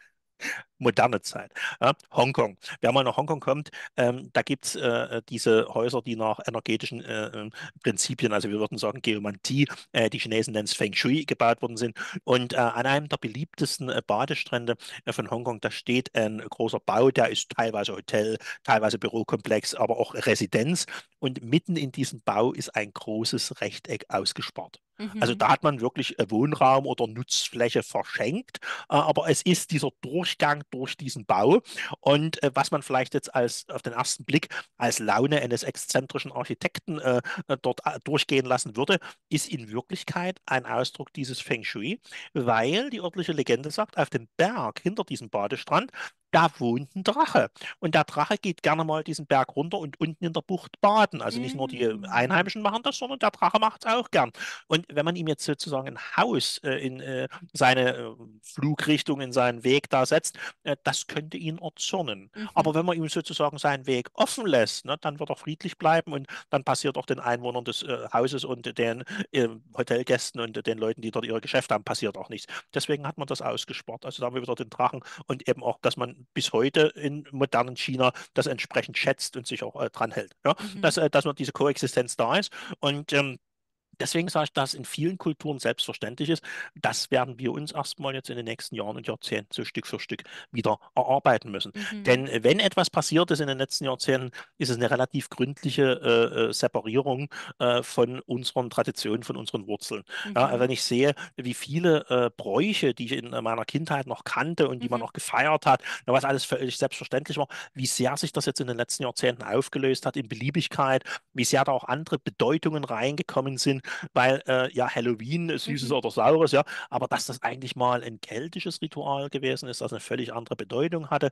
Moderne Zeit. Ja, Hongkong. Wer mal nach Hongkong kommt, da gibt es diese Häuser, die nach energetischen Prinzipien, also wir würden sagen Geomantie, die Chinesen nennen es Feng Shui, gebaut worden sind. Und an einem der beliebtesten Badestrände von Hongkong, da steht ein großer Bau, der ist teilweise Hotel, teilweise Bürokomplex, aber auch Residenz. Und mitten in diesem Bau ist ein großes Rechteck ausgespart. Also Mhm. da hat man wirklich Wohnraum oder Nutzfläche verschenkt, aber es ist dieser Durchgang durch diesen Bau. Und was man vielleicht jetzt als auf den ersten Blick als Laune eines exzentrischen Architekten dort durchgehen lassen würde, ist in Wirklichkeit ein Ausdruck dieses Feng Shui, weil die örtliche Legende sagt, auf dem Berg hinter diesem Badestrand, da wohnt ein Drache. Und der Drache geht gerne mal diesen Berg runter und unten in der Bucht baden. Also nicht nur die Mm. Einheimischen machen das, sondern der Drache macht es auch gern. Und wenn man ihm jetzt sozusagen ein Haus in seine Flugrichtung, in seinen Weg da setzt, das könnte ihn erzürnen. Aber Mhm. wenn man ihm sozusagen seinen Weg offen lässt, ne, dann wird er friedlich bleiben und dann passiert auch den Einwohnern des Hauses und den Hotelgästen und den Leuten, die dort ihre Geschäfte haben, passiert auch nichts. Deswegen hat man das ausgespart. Also da haben wir wieder den Drachen und eben auch, dass man bis heute in modernen China das entsprechend schätzt und sich auch dran hält. Ja? Mhm. Dass man diese Koexistenz da ist. Und deswegen sage ich, dass in vielen Kulturen selbstverständlich ist. Das werden wir uns erstmal jetzt in den nächsten Jahren und Jahrzehnten so Stück für Stück wieder erarbeiten müssen. Mhm. Denn wenn etwas passiert ist in den letzten Jahrzehnten, ist es eine relativ gründliche Separierung von unseren Traditionen, von unseren Wurzeln. Ja, Mhm. wenn ich sehe, wie viele Bräuche, die ich in meiner Kindheit noch kannte und die man Mhm. noch gefeiert hat, ja, was alles völlig selbstverständlich war, wie sehr sich das jetzt in den letzten Jahrzehnten aufgelöst hat in Beliebigkeit, wie sehr da auch andere Bedeutungen reingekommen sind, weil ja Halloween Süßes Mhm. oder Saures, ja, aber dass das eigentlich mal ein keltisches Ritual gewesen ist, das eine völlig andere Bedeutung hatte,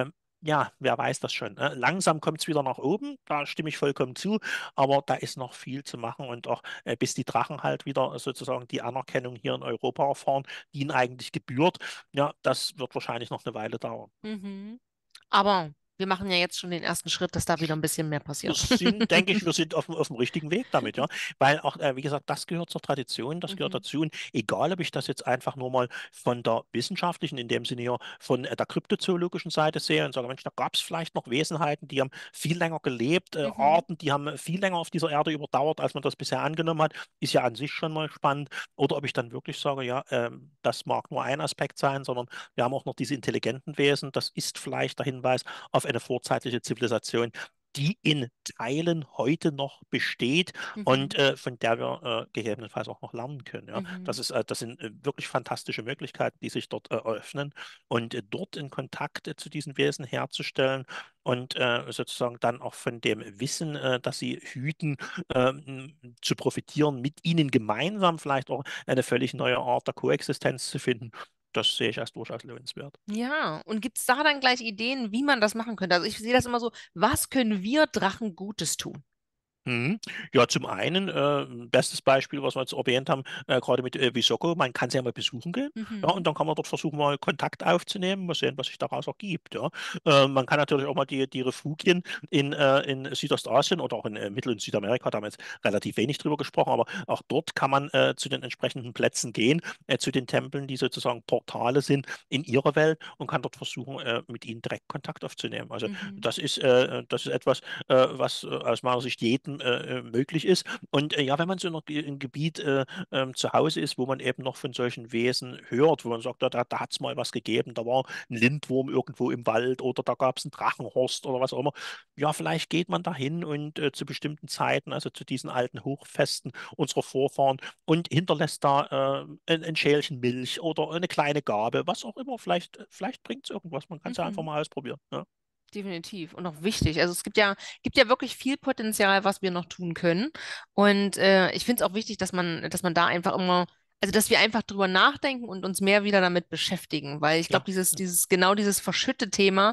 ja, wer weiß das schon. Ne? Langsam kommt es wieder nach oben, da stimme ich vollkommen zu, aber da ist noch viel zu machen und auch bis die Drachen halt wieder sozusagen die Anerkennung hier in Europa erfahren, die ihnen eigentlich gebührt, ja, das wird wahrscheinlich noch eine Weile dauern. Mhm. Aber wir machen ja jetzt schon den ersten Schritt, dass da wieder ein bisschen mehr Wir passiert. sind, denke ich, wir sind auf dem richtigen Weg damit, ja. Weil auch, wie gesagt, das gehört zur Tradition, das gehört Mhm. dazu. Und egal, ob ich das jetzt einfach nur mal von der wissenschaftlichen, in dem Sinne ja von der kryptozoologischen Seite sehe und sage, Mensch, da gab es vielleicht noch Wesenheiten, die haben viel länger gelebt, Mhm. Arten, die haben viel länger auf dieser Erde überdauert, als man das bisher angenommen hat, ist ja an sich schon mal spannend. Oder ob ich dann wirklich sage, ja, das mag nur ein Aspekt sein, sondern wir haben auch noch diese intelligenten Wesen. Das ist vielleicht der Hinweis auf eine vorzeitliche Zivilisation, die in Teilen heute noch besteht und Mhm. von der wir gegebenenfalls auch noch lernen können. Ja? Mhm. Das sind wirklich fantastische Möglichkeiten, die sich dort eröffnen und dort in Kontakt zu diesen Wesen herzustellen und sozusagen dann auch von dem Wissen, das sie hüten, zu profitieren, mit ihnen gemeinsam vielleicht auch eine völlig neue Art der Koexistenz zu finden. Das sehe ich als durchaus lohnenswert. Ja, und gibt es da dann gleich Ideen, wie man das machen könnte? Also ich sehe das immer so, was können wir Drachen Gutes tun? Mhm. Ja, zum einen, bestes Beispiel, was wir jetzt erwähnt haben, gerade mit Visoko, man kann sie ja mal besuchen gehen, ja, und Mhm. dann kann man dort versuchen, mal Kontakt aufzunehmen, mal sehen, was sich daraus ergibt, ja. Man kann natürlich auch mal die Refugien in Südostasien oder auch in Mittel- und Südamerika, da haben wir jetzt relativ wenig drüber gesprochen, aber auch dort kann man zu den entsprechenden Plätzen gehen, zu den Tempeln, die sozusagen Portale sind in ihrer Welt und kann dort versuchen, mit ihnen direkt Kontakt aufzunehmen. Also Mhm. das ist etwas, was aus meiner Sicht jedem möglich ist. Und ja, wenn man so in einem Gebiet zu Hause ist, wo man eben noch von solchen Wesen hört, wo man sagt, da hat es mal was gegeben, da war ein Lindwurm irgendwo im Wald oder da gab es einen Drachenhorst oder was auch immer. Ja, vielleicht geht man dahin und zu bestimmten Zeiten, also zu diesen alten Hochfesten unserer Vorfahren und hinterlässt da ein Schälchen Milch oder eine kleine Gabe, was auch immer. Vielleicht bringt es irgendwas. Man kann es ja einfach Mhm. mal ausprobieren. Ja. Definitiv und auch wichtig. Also es gibt ja wirklich viel Potenzial, was wir noch tun können. Und ich finde es auch wichtig, dass man da einfach immer, also dass wir einfach drüber nachdenken und uns mehr wieder damit beschäftigen. Weil ich glaube, Ja. genau dieses verschütte Thema,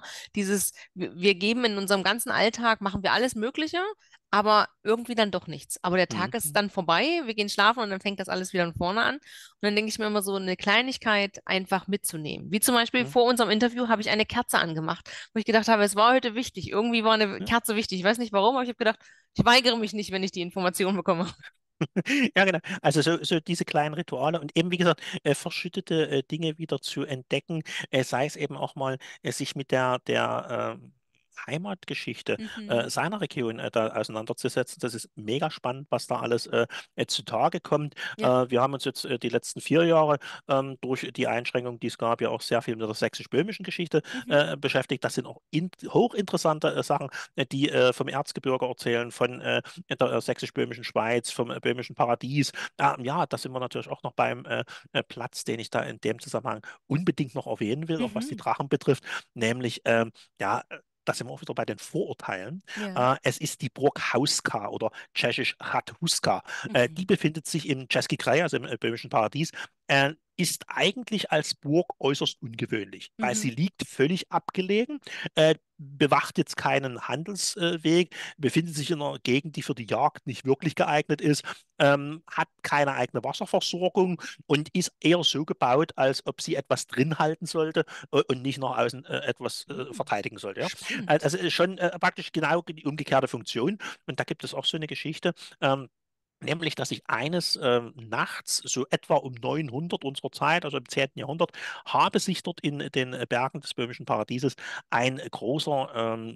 wir geben in unserem ganzen Alltag, machen wir alles Mögliche, aber irgendwie dann doch nichts. Aber der Tag ist Mhm. dann vorbei, wir gehen schlafen und dann fängt das alles wieder von vorne an. Und dann denke ich mir immer so, eine Kleinigkeit einfach mitzunehmen. Wie zum Beispiel Mhm. vor unserem Interview habe ich eine Kerze angemacht, wo ich gedacht habe, es war heute wichtig. Irgendwie war eine Ja. Kerze wichtig. Ich weiß nicht warum, aber ich habe gedacht, ich weigere mich nicht, wenn ich die Information bekomme. Ja, genau. Also so diese kleinen Rituale und eben, wie gesagt, verschüttete Dinge wieder zu entdecken, sei es eben auch mal sich mit der Heimatgeschichte Mhm. seiner Region da auseinanderzusetzen. Das ist mega spannend, was da alles zutage kommt. Ja. Wir haben uns jetzt die letzten 4 Jahre durch die Einschränkungen, die es gab, ja auch sehr viel mit der sächsisch-böhmischen Geschichte Mhm. beschäftigt. Das sind auch hochinteressante Sachen, die vom Erzgebirge erzählen, von der sächsisch-böhmischen Schweiz, vom böhmischen Paradies. Ja, da sind wir natürlich auch noch beim Platz, den ich da in dem Zusammenhang unbedingt noch erwähnen will, auch was die Mhm. Drachen betrifft, nämlich ja, da sind wir auch wieder bei den Vorurteilen. Ja. Es ist die Burg Hauska oder tschechisch Chat Huska. Die Mhm. befindet sich im Český kraj, also im böhmischen Paradies. Ist eigentlich als Burg äußerst ungewöhnlich, weil sie Mhm. liegt völlig abgelegen, bewacht jetzt keinen Handelsweg, befindet sich in einer Gegend, die für die Jagd nicht wirklich geeignet ist, hat keine eigene Wasserversorgung und ist eher so gebaut, als ob sie etwas drin halten sollte und nicht nach außen etwas Mhm. verteidigen sollte. Ja? Spannend. Also ist schon praktisch genau die umgekehrte Funktion. Und da gibt es auch so eine Geschichte. Nämlich, dass ich eines Nachts, so etwa um 900 unserer Zeit, also im 10. Jahrhundert, habe sich dort in den Bergen des böhmischen Paradieses ein großer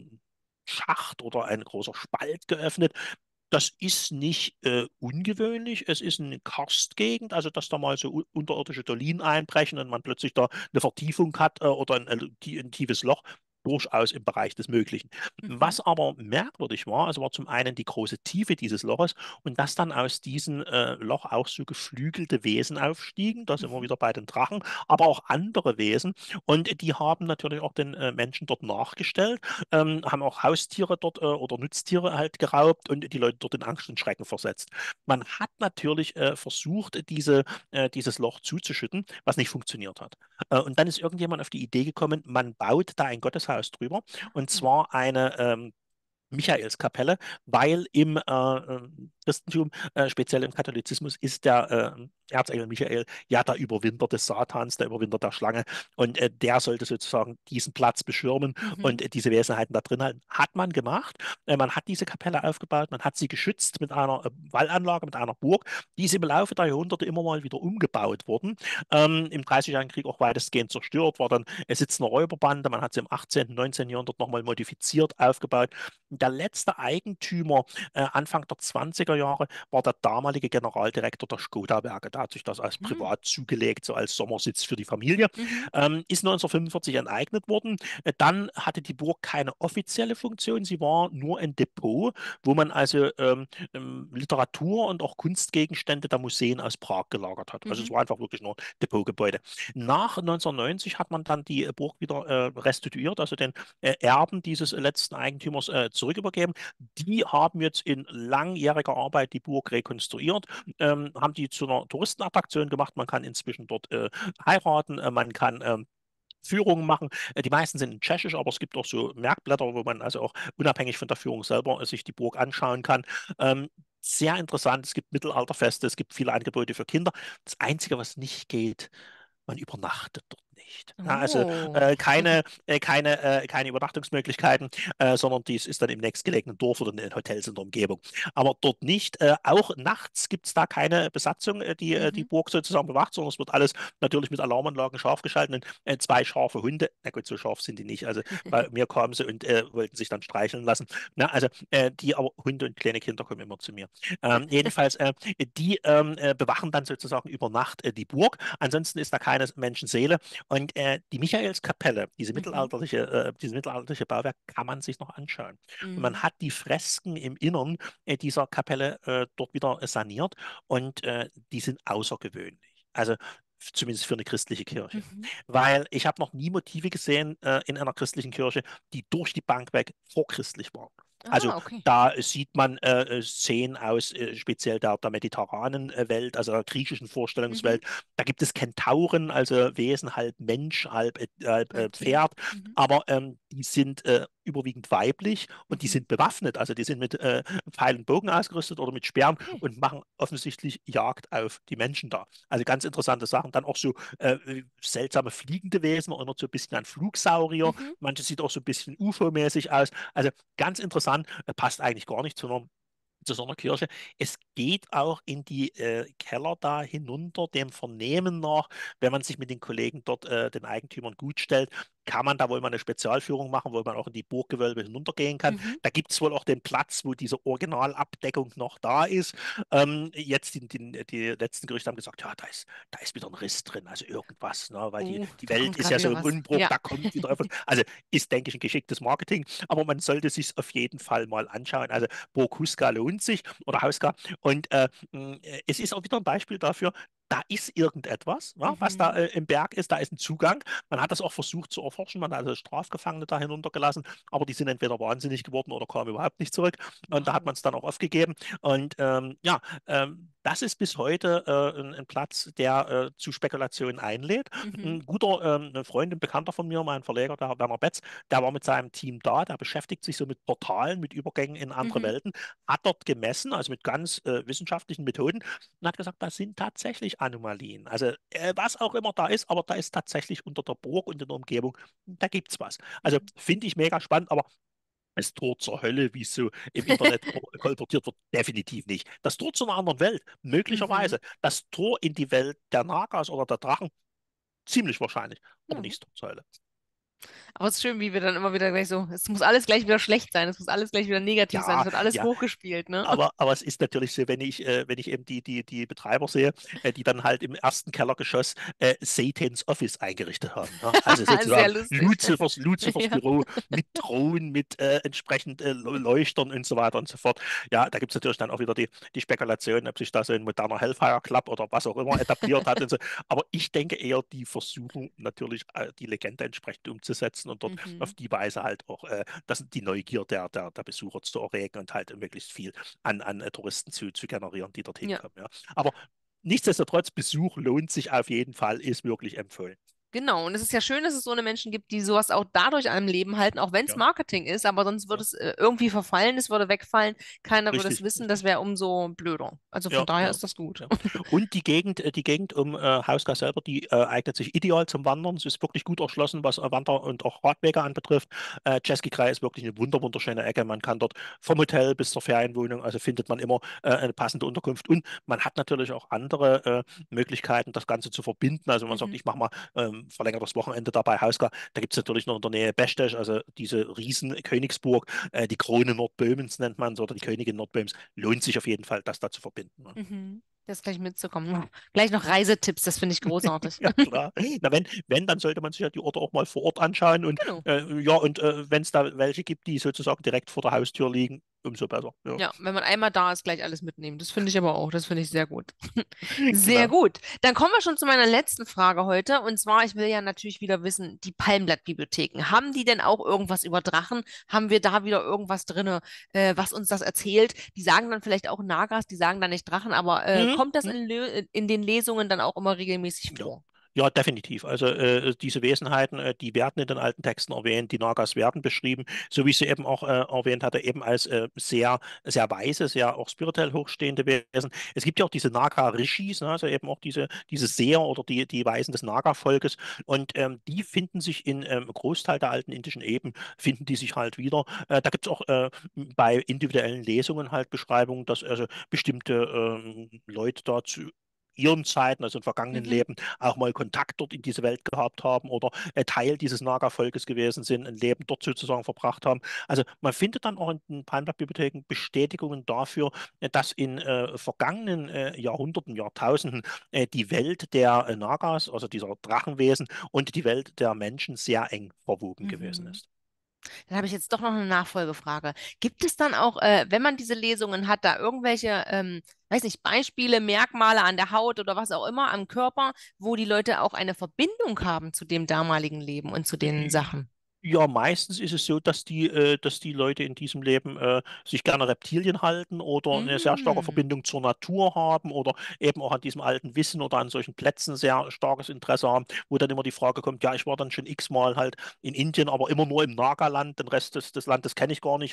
Schacht oder ein großer Spalt geöffnet. Das ist nicht ungewöhnlich. Es ist eine Karstgegend, also dass da mal so unterirdische Dolinen einbrechen und man plötzlich da eine Vertiefung hat oder ein tiefes Loch. Durchaus im Bereich des Möglichen. Mhm. Was aber merkwürdig war, also war zum einen die große Tiefe dieses Loches und dass dann aus diesem Loch auch so geflügelte Wesen aufstiegen. Da sind wir Mhm. wieder bei den Drachen, aber auch andere Wesen. Und die haben natürlich auch den Menschen dort nachgestellt, haben auch Haustiere dort oder Nutztiere halt geraubt und die Leute dort in Angst und Schrecken versetzt. Man hat natürlich versucht, dieses Loch zuzuschütten, was nicht funktioniert hat. Und dann ist irgendjemand auf die Idee gekommen, man baut da ein Gotteshaus drüber und Ah. zwar eine Michaelskapelle, weil im Christentum, speziell im Katholizismus, ist der Erzengel Michael ja der Überwinder des Satans, der Überwinder der Schlange und der sollte sozusagen diesen Platz beschirmen Mhm. und diese Wesenheiten da drin halten. Hat man gemacht. Man hat diese Kapelle aufgebaut, man hat sie geschützt mit einer Wallanlage, mit einer Burg. Die ist im Laufe der Jahrhunderte immer mal wieder umgebaut worden. Im Dreißigjährigen Krieg auch weitestgehend zerstört, war dann Sitz einer Räuberbande. Man hat sie im 18., 19. Jahrhundert nochmal modifiziert, aufgebaut. Der letzte Eigentümer Anfang der 20er Jahre war der damalige Generaldirektor der Skoda-Werke. Der hat sich das als Mhm. privat zugelegt, so als Sommersitz für die Familie. Mhm. Ist 1945 enteignet worden. Dann hatte die Burg keine offizielle Funktion. Sie war nur ein Depot, wo man also Literatur und auch Kunstgegenstände der Museen aus Prag gelagert hat. Also es Mhm. war einfach wirklich nur ein Depotgebäude. Nach 1990 hat man dann die Burg wieder restituiert, also den Erben dieses letzten Eigentümers zurückübergeben. Die haben jetzt in langjähriger Arbeit die Burg rekonstruiert, haben die zu einer Touristenattraktion gemacht. Man kann inzwischen dort heiraten, man kann Führungen machen. Die meisten sind in Tschechisch, aber es gibt auch so Merkblätter, wo man also auch unabhängig von der Führung selber sich die Burg anschauen kann. Sehr interessant. Es gibt Mittelalterfeste, es gibt viele Angebote für Kinder. Das Einzige, was nicht geht, man übernachtet dort nicht. Ja, also Oh. keine Übernachtungsmöglichkeiten, sondern dies ist dann im nächstgelegenen Dorf oder in den Hotels in der Umgebung. Aber dort nicht. Auch nachts gibt es da keine Besatzung, die Mhm. Burg sozusagen bewacht, sondern es wird alles natürlich mit Alarmanlagen scharf geschaltet. Und, zwei scharfe Hunde, na gut, so scharf sind die nicht. Also bei mir kamen sie und wollten sich dann streicheln lassen. Na, also die aber Hunde und kleine Kinder kommen immer zu mir. Jedenfalls, die bewachen dann sozusagen über Nacht die Burg. Ansonsten ist da keine Menschenseele. Und die Michaelskapelle, Mhm. dieses mittelalterliche Bauwerk, kann man sich noch anschauen. Und man Mhm. hat die Fresken im Innern dieser Kapelle dort wieder saniert und die sind außergewöhnlich. Also zumindest für eine christliche Kirche. Mhm. Weil ich habe noch nie Motive gesehen in einer christlichen Kirche, die durch die Bank weg vorchristlich waren. Also Ah, okay. da sieht man Szenen aus speziell der mediterranen Welt, also der griechischen Mhm. Vorstellungswelt. Da gibt es Kentauren, also Wesen, halb Mensch, halb Halb Tier. Pferd, Mhm. aber die sind überwiegend weiblich und die Mhm. sind bewaffnet, also die sind mit Pfeil und Bogen ausgerüstet oder mit Speeren Okay. und machen offensichtlich Jagd auf die Menschen da. Also ganz interessante Sachen. Dann auch so seltsame fliegende Wesen, erinnert so ein bisschen an Flugsaurier. Mhm. Manches sieht auch so ein bisschen UFO-mäßig aus. Also ganz interessant, passt eigentlich gar nicht zu zu so einer Kirche. Es geht auch in die Keller da hinunter, dem Vernehmen nach, wenn man sich mit den Kollegen dort, den Eigentümern gut stellt, kann man da wohl mal eine Spezialführung machen, wo man auch in die Burggewölbe hinuntergehen kann. Mhm. Da gibt es wohl auch den Platz, wo diese Originalabdeckung noch da ist. Jetzt die letzten Gerüchte haben gesagt, ja, da ist wieder ein Riss drin, also irgendwas, ne? Weil die Da Welt kommt ist gerade ja so wieder im was. Umbruch, Ja. da kommt wieder etwas. Also ist, denke ich, ein geschicktes Marketing, aber man sollte sich auf jeden Fall mal anschauen. Also Burg Huska lohnt sich oder Hauska und es ist auch wieder ein Beispiel dafür, da ist irgendetwas, ja, was da Mhm. im Berg ist, da ist ein Zugang. Man hat das auch versucht zu erforschen, man hat also Strafgefangene da hinuntergelassen, aber die sind entweder wahnsinnig geworden oder kamen überhaupt nicht zurück. Und da hat Wow. man es dann auch aufgegeben. Und ja, das ist bis heute ein Platz, der zu Spekulationen einlädt. Mhm. Ein guter ein Freund und Bekannter von mir, mein Verleger, der Werner Betz, der war mit seinem Team da, der beschäftigt sich so mit Portalen, mit Übergängen in andere Mhm. Welten, hat dort gemessen, also mit ganz wissenschaftlichen Methoden und hat gesagt, das sind tatsächlich Anomalien. Also was auch immer da ist, aber da ist tatsächlich unter der Burg und in der Umgebung, da gibt es was. Also Mhm. finde ich mega spannend, aber das Tor zur Hölle, wie es so im Internet kolportiert wird, definitiv nicht. Das Tor zu einer anderen Welt, Mhm. möglicherweise. Das Tor in die Welt der Nagas oder der Drachen, ziemlich wahrscheinlich, aber Ja. nicht das Tor zur Hölle. Aber es ist schön, wie wir dann immer wieder gleich so, es muss alles gleich wieder schlecht sein, es muss alles gleich wieder negativ sein, Ja, es wird alles ja, hochgespielt, ne? aber es ist natürlich so, wenn ich eben die Betreiber sehe, die dann halt im ersten Kellergeschoss Satans Office eingerichtet haben. Ne? Also Sehr sozusagen lustig. Luzifers Ja. Büro mit Thron, mit entsprechend Leuchtern und so weiter und so fort. Ja, da gibt es natürlich dann auch wieder die Spekulation, ob sich da so ein moderner Hellfire Club oder was auch immer etabliert hat und so. Aber ich denke eher, die versuchen natürlich die Legende entsprechend umzusetzen und dort auf Mhm. die Weise halt auch die Neugier der Besucher zu erregen und halt möglichst viel an Touristen zu generieren, die dorthin Ja. kommen. Ja. Aber nichtsdestotrotz, Besuch lohnt sich auf jeden Fall, ist wirklich empfohlen. Genau, und es ist ja schön, dass es so eine Menschen gibt, die sowas auch dadurch am Leben halten, auch wenn es Ja, Marketing ist, aber sonst würde ja. es irgendwie verfallen, es würde wegfallen, keiner würde es Richtig, wissen, das richtig. wäre umso blöder. Also von Ja, daher ja. ist das gut. Ja. Und die Gegend um Hausgar selber, die eignet sich ideal zum Wandern. Es ist wirklich gut erschlossen, was Wander- und auch Radwege anbetrifft. Ceskikrai ist wirklich eine wunderschöne Ecke. Man kann dort vom Hotel bis zur Ferienwohnung, also findet man immer eine passende Unterkunft. Und man hat natürlich auch andere Möglichkeiten, das Ganze zu verbinden. Also wenn man sagt, Mhm. ich mache mal verlängertes Wochenende da bei Hausgar, da gibt es natürlich noch in der Nähe Bestesch, also diese riesen Königsburg, die Krone Nordböhmens nennt man es, oder die Königin Nordböhmens. Lohnt sich auf jeden Fall, das da zu verbinden. Ne? Mhm. Das gleich mitzukommen. Gleich noch Reisetipps, das finde ich großartig. Ja, klar. Na, dann sollte man sich ja die Orte auch mal vor Ort anschauen. Und Genau. ja, und wenn es da welche gibt, die sozusagen direkt vor der Haustür liegen, umso besser. Ja, Ja, wenn man einmal da ist, gleich alles mitnehmen. Das finde ich aber auch, das finde ich sehr gut. Sehr genau. gut. Dann kommen wir schon zu meiner letzten Frage heute. Und zwar, ich will ja natürlich wieder wissen, die Palmblatt-Bibliotheken, haben die denn auch irgendwas über Drachen? Haben wir da wieder irgendwas drin, was uns das erzählt? Die sagen dann vielleicht auch Nagas, die sagen dann nicht Drachen, aber Mhm. kommt das Mhm. in den Lesungen dann auch immer regelmäßig Ja. vor? Ja, definitiv. Also diese Wesenheiten, die werden in den alten Texten erwähnt, die Nagas werden beschrieben, so wie ich sie eben auch erwähnt hatte, eben als sehr weise, sehr auch spirituell hochstehende Wesen. Es gibt ja auch diese Naga-Rishis, ne, also eben auch diese Seher oder die Weisen des Naga-Volkes und die finden sich in Großteil der alten indischen Epen, finden die sich halt wieder. Da gibt es auch bei individuellen Lesungen halt Beschreibungen, dass also bestimmte Leute da zu ihren Zeiten, also in vergangenen Mhm, Leben, auch mal Kontakt dort in diese Welt gehabt haben oder Teil dieses Naga-Volkes gewesen sind, ein Leben dort sozusagen verbracht haben. Also man findet dann auch in den Palmblatt-Bibliotheken Bestätigungen dafür, dass in vergangenen Jahrhunderten, Jahrtausenden die Welt der Nagas, also dieser Drachenwesen und die Welt der Menschen sehr eng verwoben gewesen mhm. ist. Dann habe ich jetzt doch noch eine Nachfolgefrage. Gibt es dann auch, wenn man diese Lesungen hat, da irgendwelche, weiß nicht, Beispiele, Merkmale an der Haut oder was auch immer am Körper, wo die Leute auch eine Verbindung haben zu dem damaligen Leben und zu den Sachen? Ja, meistens ist es so, dass die Leute in diesem Leben sich gerne Reptilien halten oder eine sehr starke Mm, Verbindung zur Natur haben oder eben auch an diesem alten Wissen oder an solchen Plätzen sehr starkes Interesse haben, wo dann immer die Frage kommt, ja, ich war dann schon x-mal halt in Indien, aber immer nur im Nagaland, den Rest des Landes kenne ich gar nicht,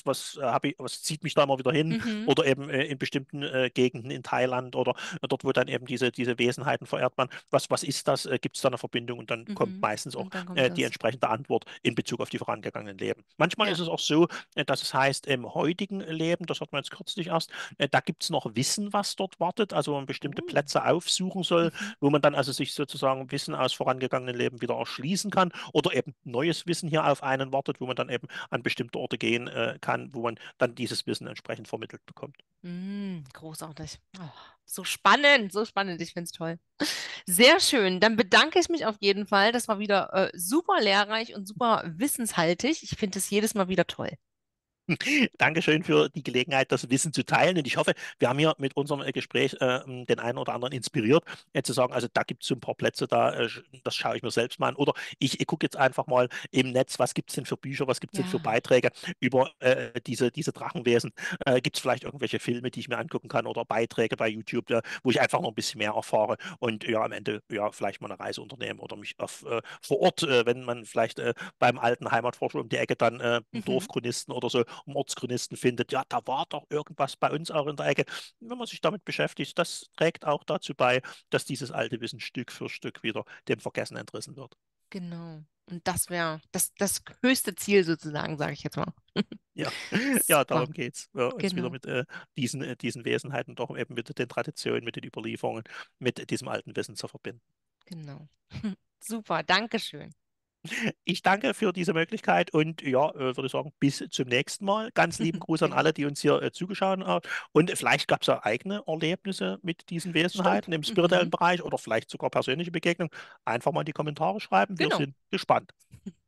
was zieht mich da immer wieder hin mhm, oder eben in bestimmten Gegenden in Thailand oder dort, wo dann eben diese Wesenheiten verehrt man. Was ist das? Gibt es da eine Verbindung? Und dann kommt mhm. meistens auch Und dann kommt die das. entsprechende Antwort. in Bezug auf die vorangegangenen Leben. Manchmal ist Ja. es auch so, dass es heißt, im heutigen Leben, das hat man jetzt kürzlich erst, da gibt es noch Wissen, was dort wartet, also wo man bestimmte Oh. Plätze aufsuchen soll, Mhm. wo man dann also sich sozusagen Wissen aus vorangegangenen Leben wieder erschließen kann oder eben neues Wissen hier auf einen wartet, wo man dann eben an bestimmte Orte gehen kann, wo man dann dieses Wissen entsprechend vermittelt bekommt. Großartig. Oh, so spannend, so spannend. Ich finde es toll. Sehr schön. Dann bedanke ich mich auf jeden Fall. Das war wieder super lehrreich und super wissenshaltig. Ich finde es jedes Mal wieder toll. Dankeschön für die Gelegenheit, das Wissen zu teilen. Und ich hoffe, wir haben hier mit unserem Gespräch den einen oder anderen inspiriert, zu sagen, also da gibt es so ein paar Plätze, das schaue ich mir selbst mal an. Oder ich gucke jetzt einfach mal im Netz, was gibt es denn für Bücher, was gibt es denn für Ja. Beiträge über diese Drachenwesen. Gibt es vielleicht irgendwelche Filme, die ich mir angucken kann oder Beiträge bei YouTube, wo ich einfach noch ein bisschen mehr erfahre und ja, am Ende ja vielleicht mal eine Reise unternehmen oder mich vor Ort, wenn man vielleicht beim alten Heimatforscher um die Ecke dann einen Mhm. Dorfchronisten oder so Ortschronisten findet, ja, da war doch irgendwas bei uns auch in der Ecke. Wenn man sich damit beschäftigt, das trägt auch dazu bei, dass dieses alte Wissen Stück für Stück wieder dem Vergessen entrissen wird. Genau. Und das wäre das höchste Ziel sozusagen, sage ich jetzt mal. Ja, ja, Super. darum geht's. Ja, uns wieder Genau. mit diesen Wesenheiten, doch eben mit den Traditionen, mit den Überlieferungen, mit diesem alten Wissen zu verbinden. Genau. Super. Dankeschön. Ich danke für diese Möglichkeit und ja, würde sagen, bis zum nächsten Mal. Ganz lieben Gruß an alle, Genau. die uns hier zugeschaut haben. Und vielleicht gab es ja eigene Erlebnisse mit diesen Stimmt. Wesenheiten im spirituellen Mhm. Bereich oder vielleicht sogar persönliche Begegnungen. Einfach mal in die Kommentare schreiben. Wir Genau. sind gespannt.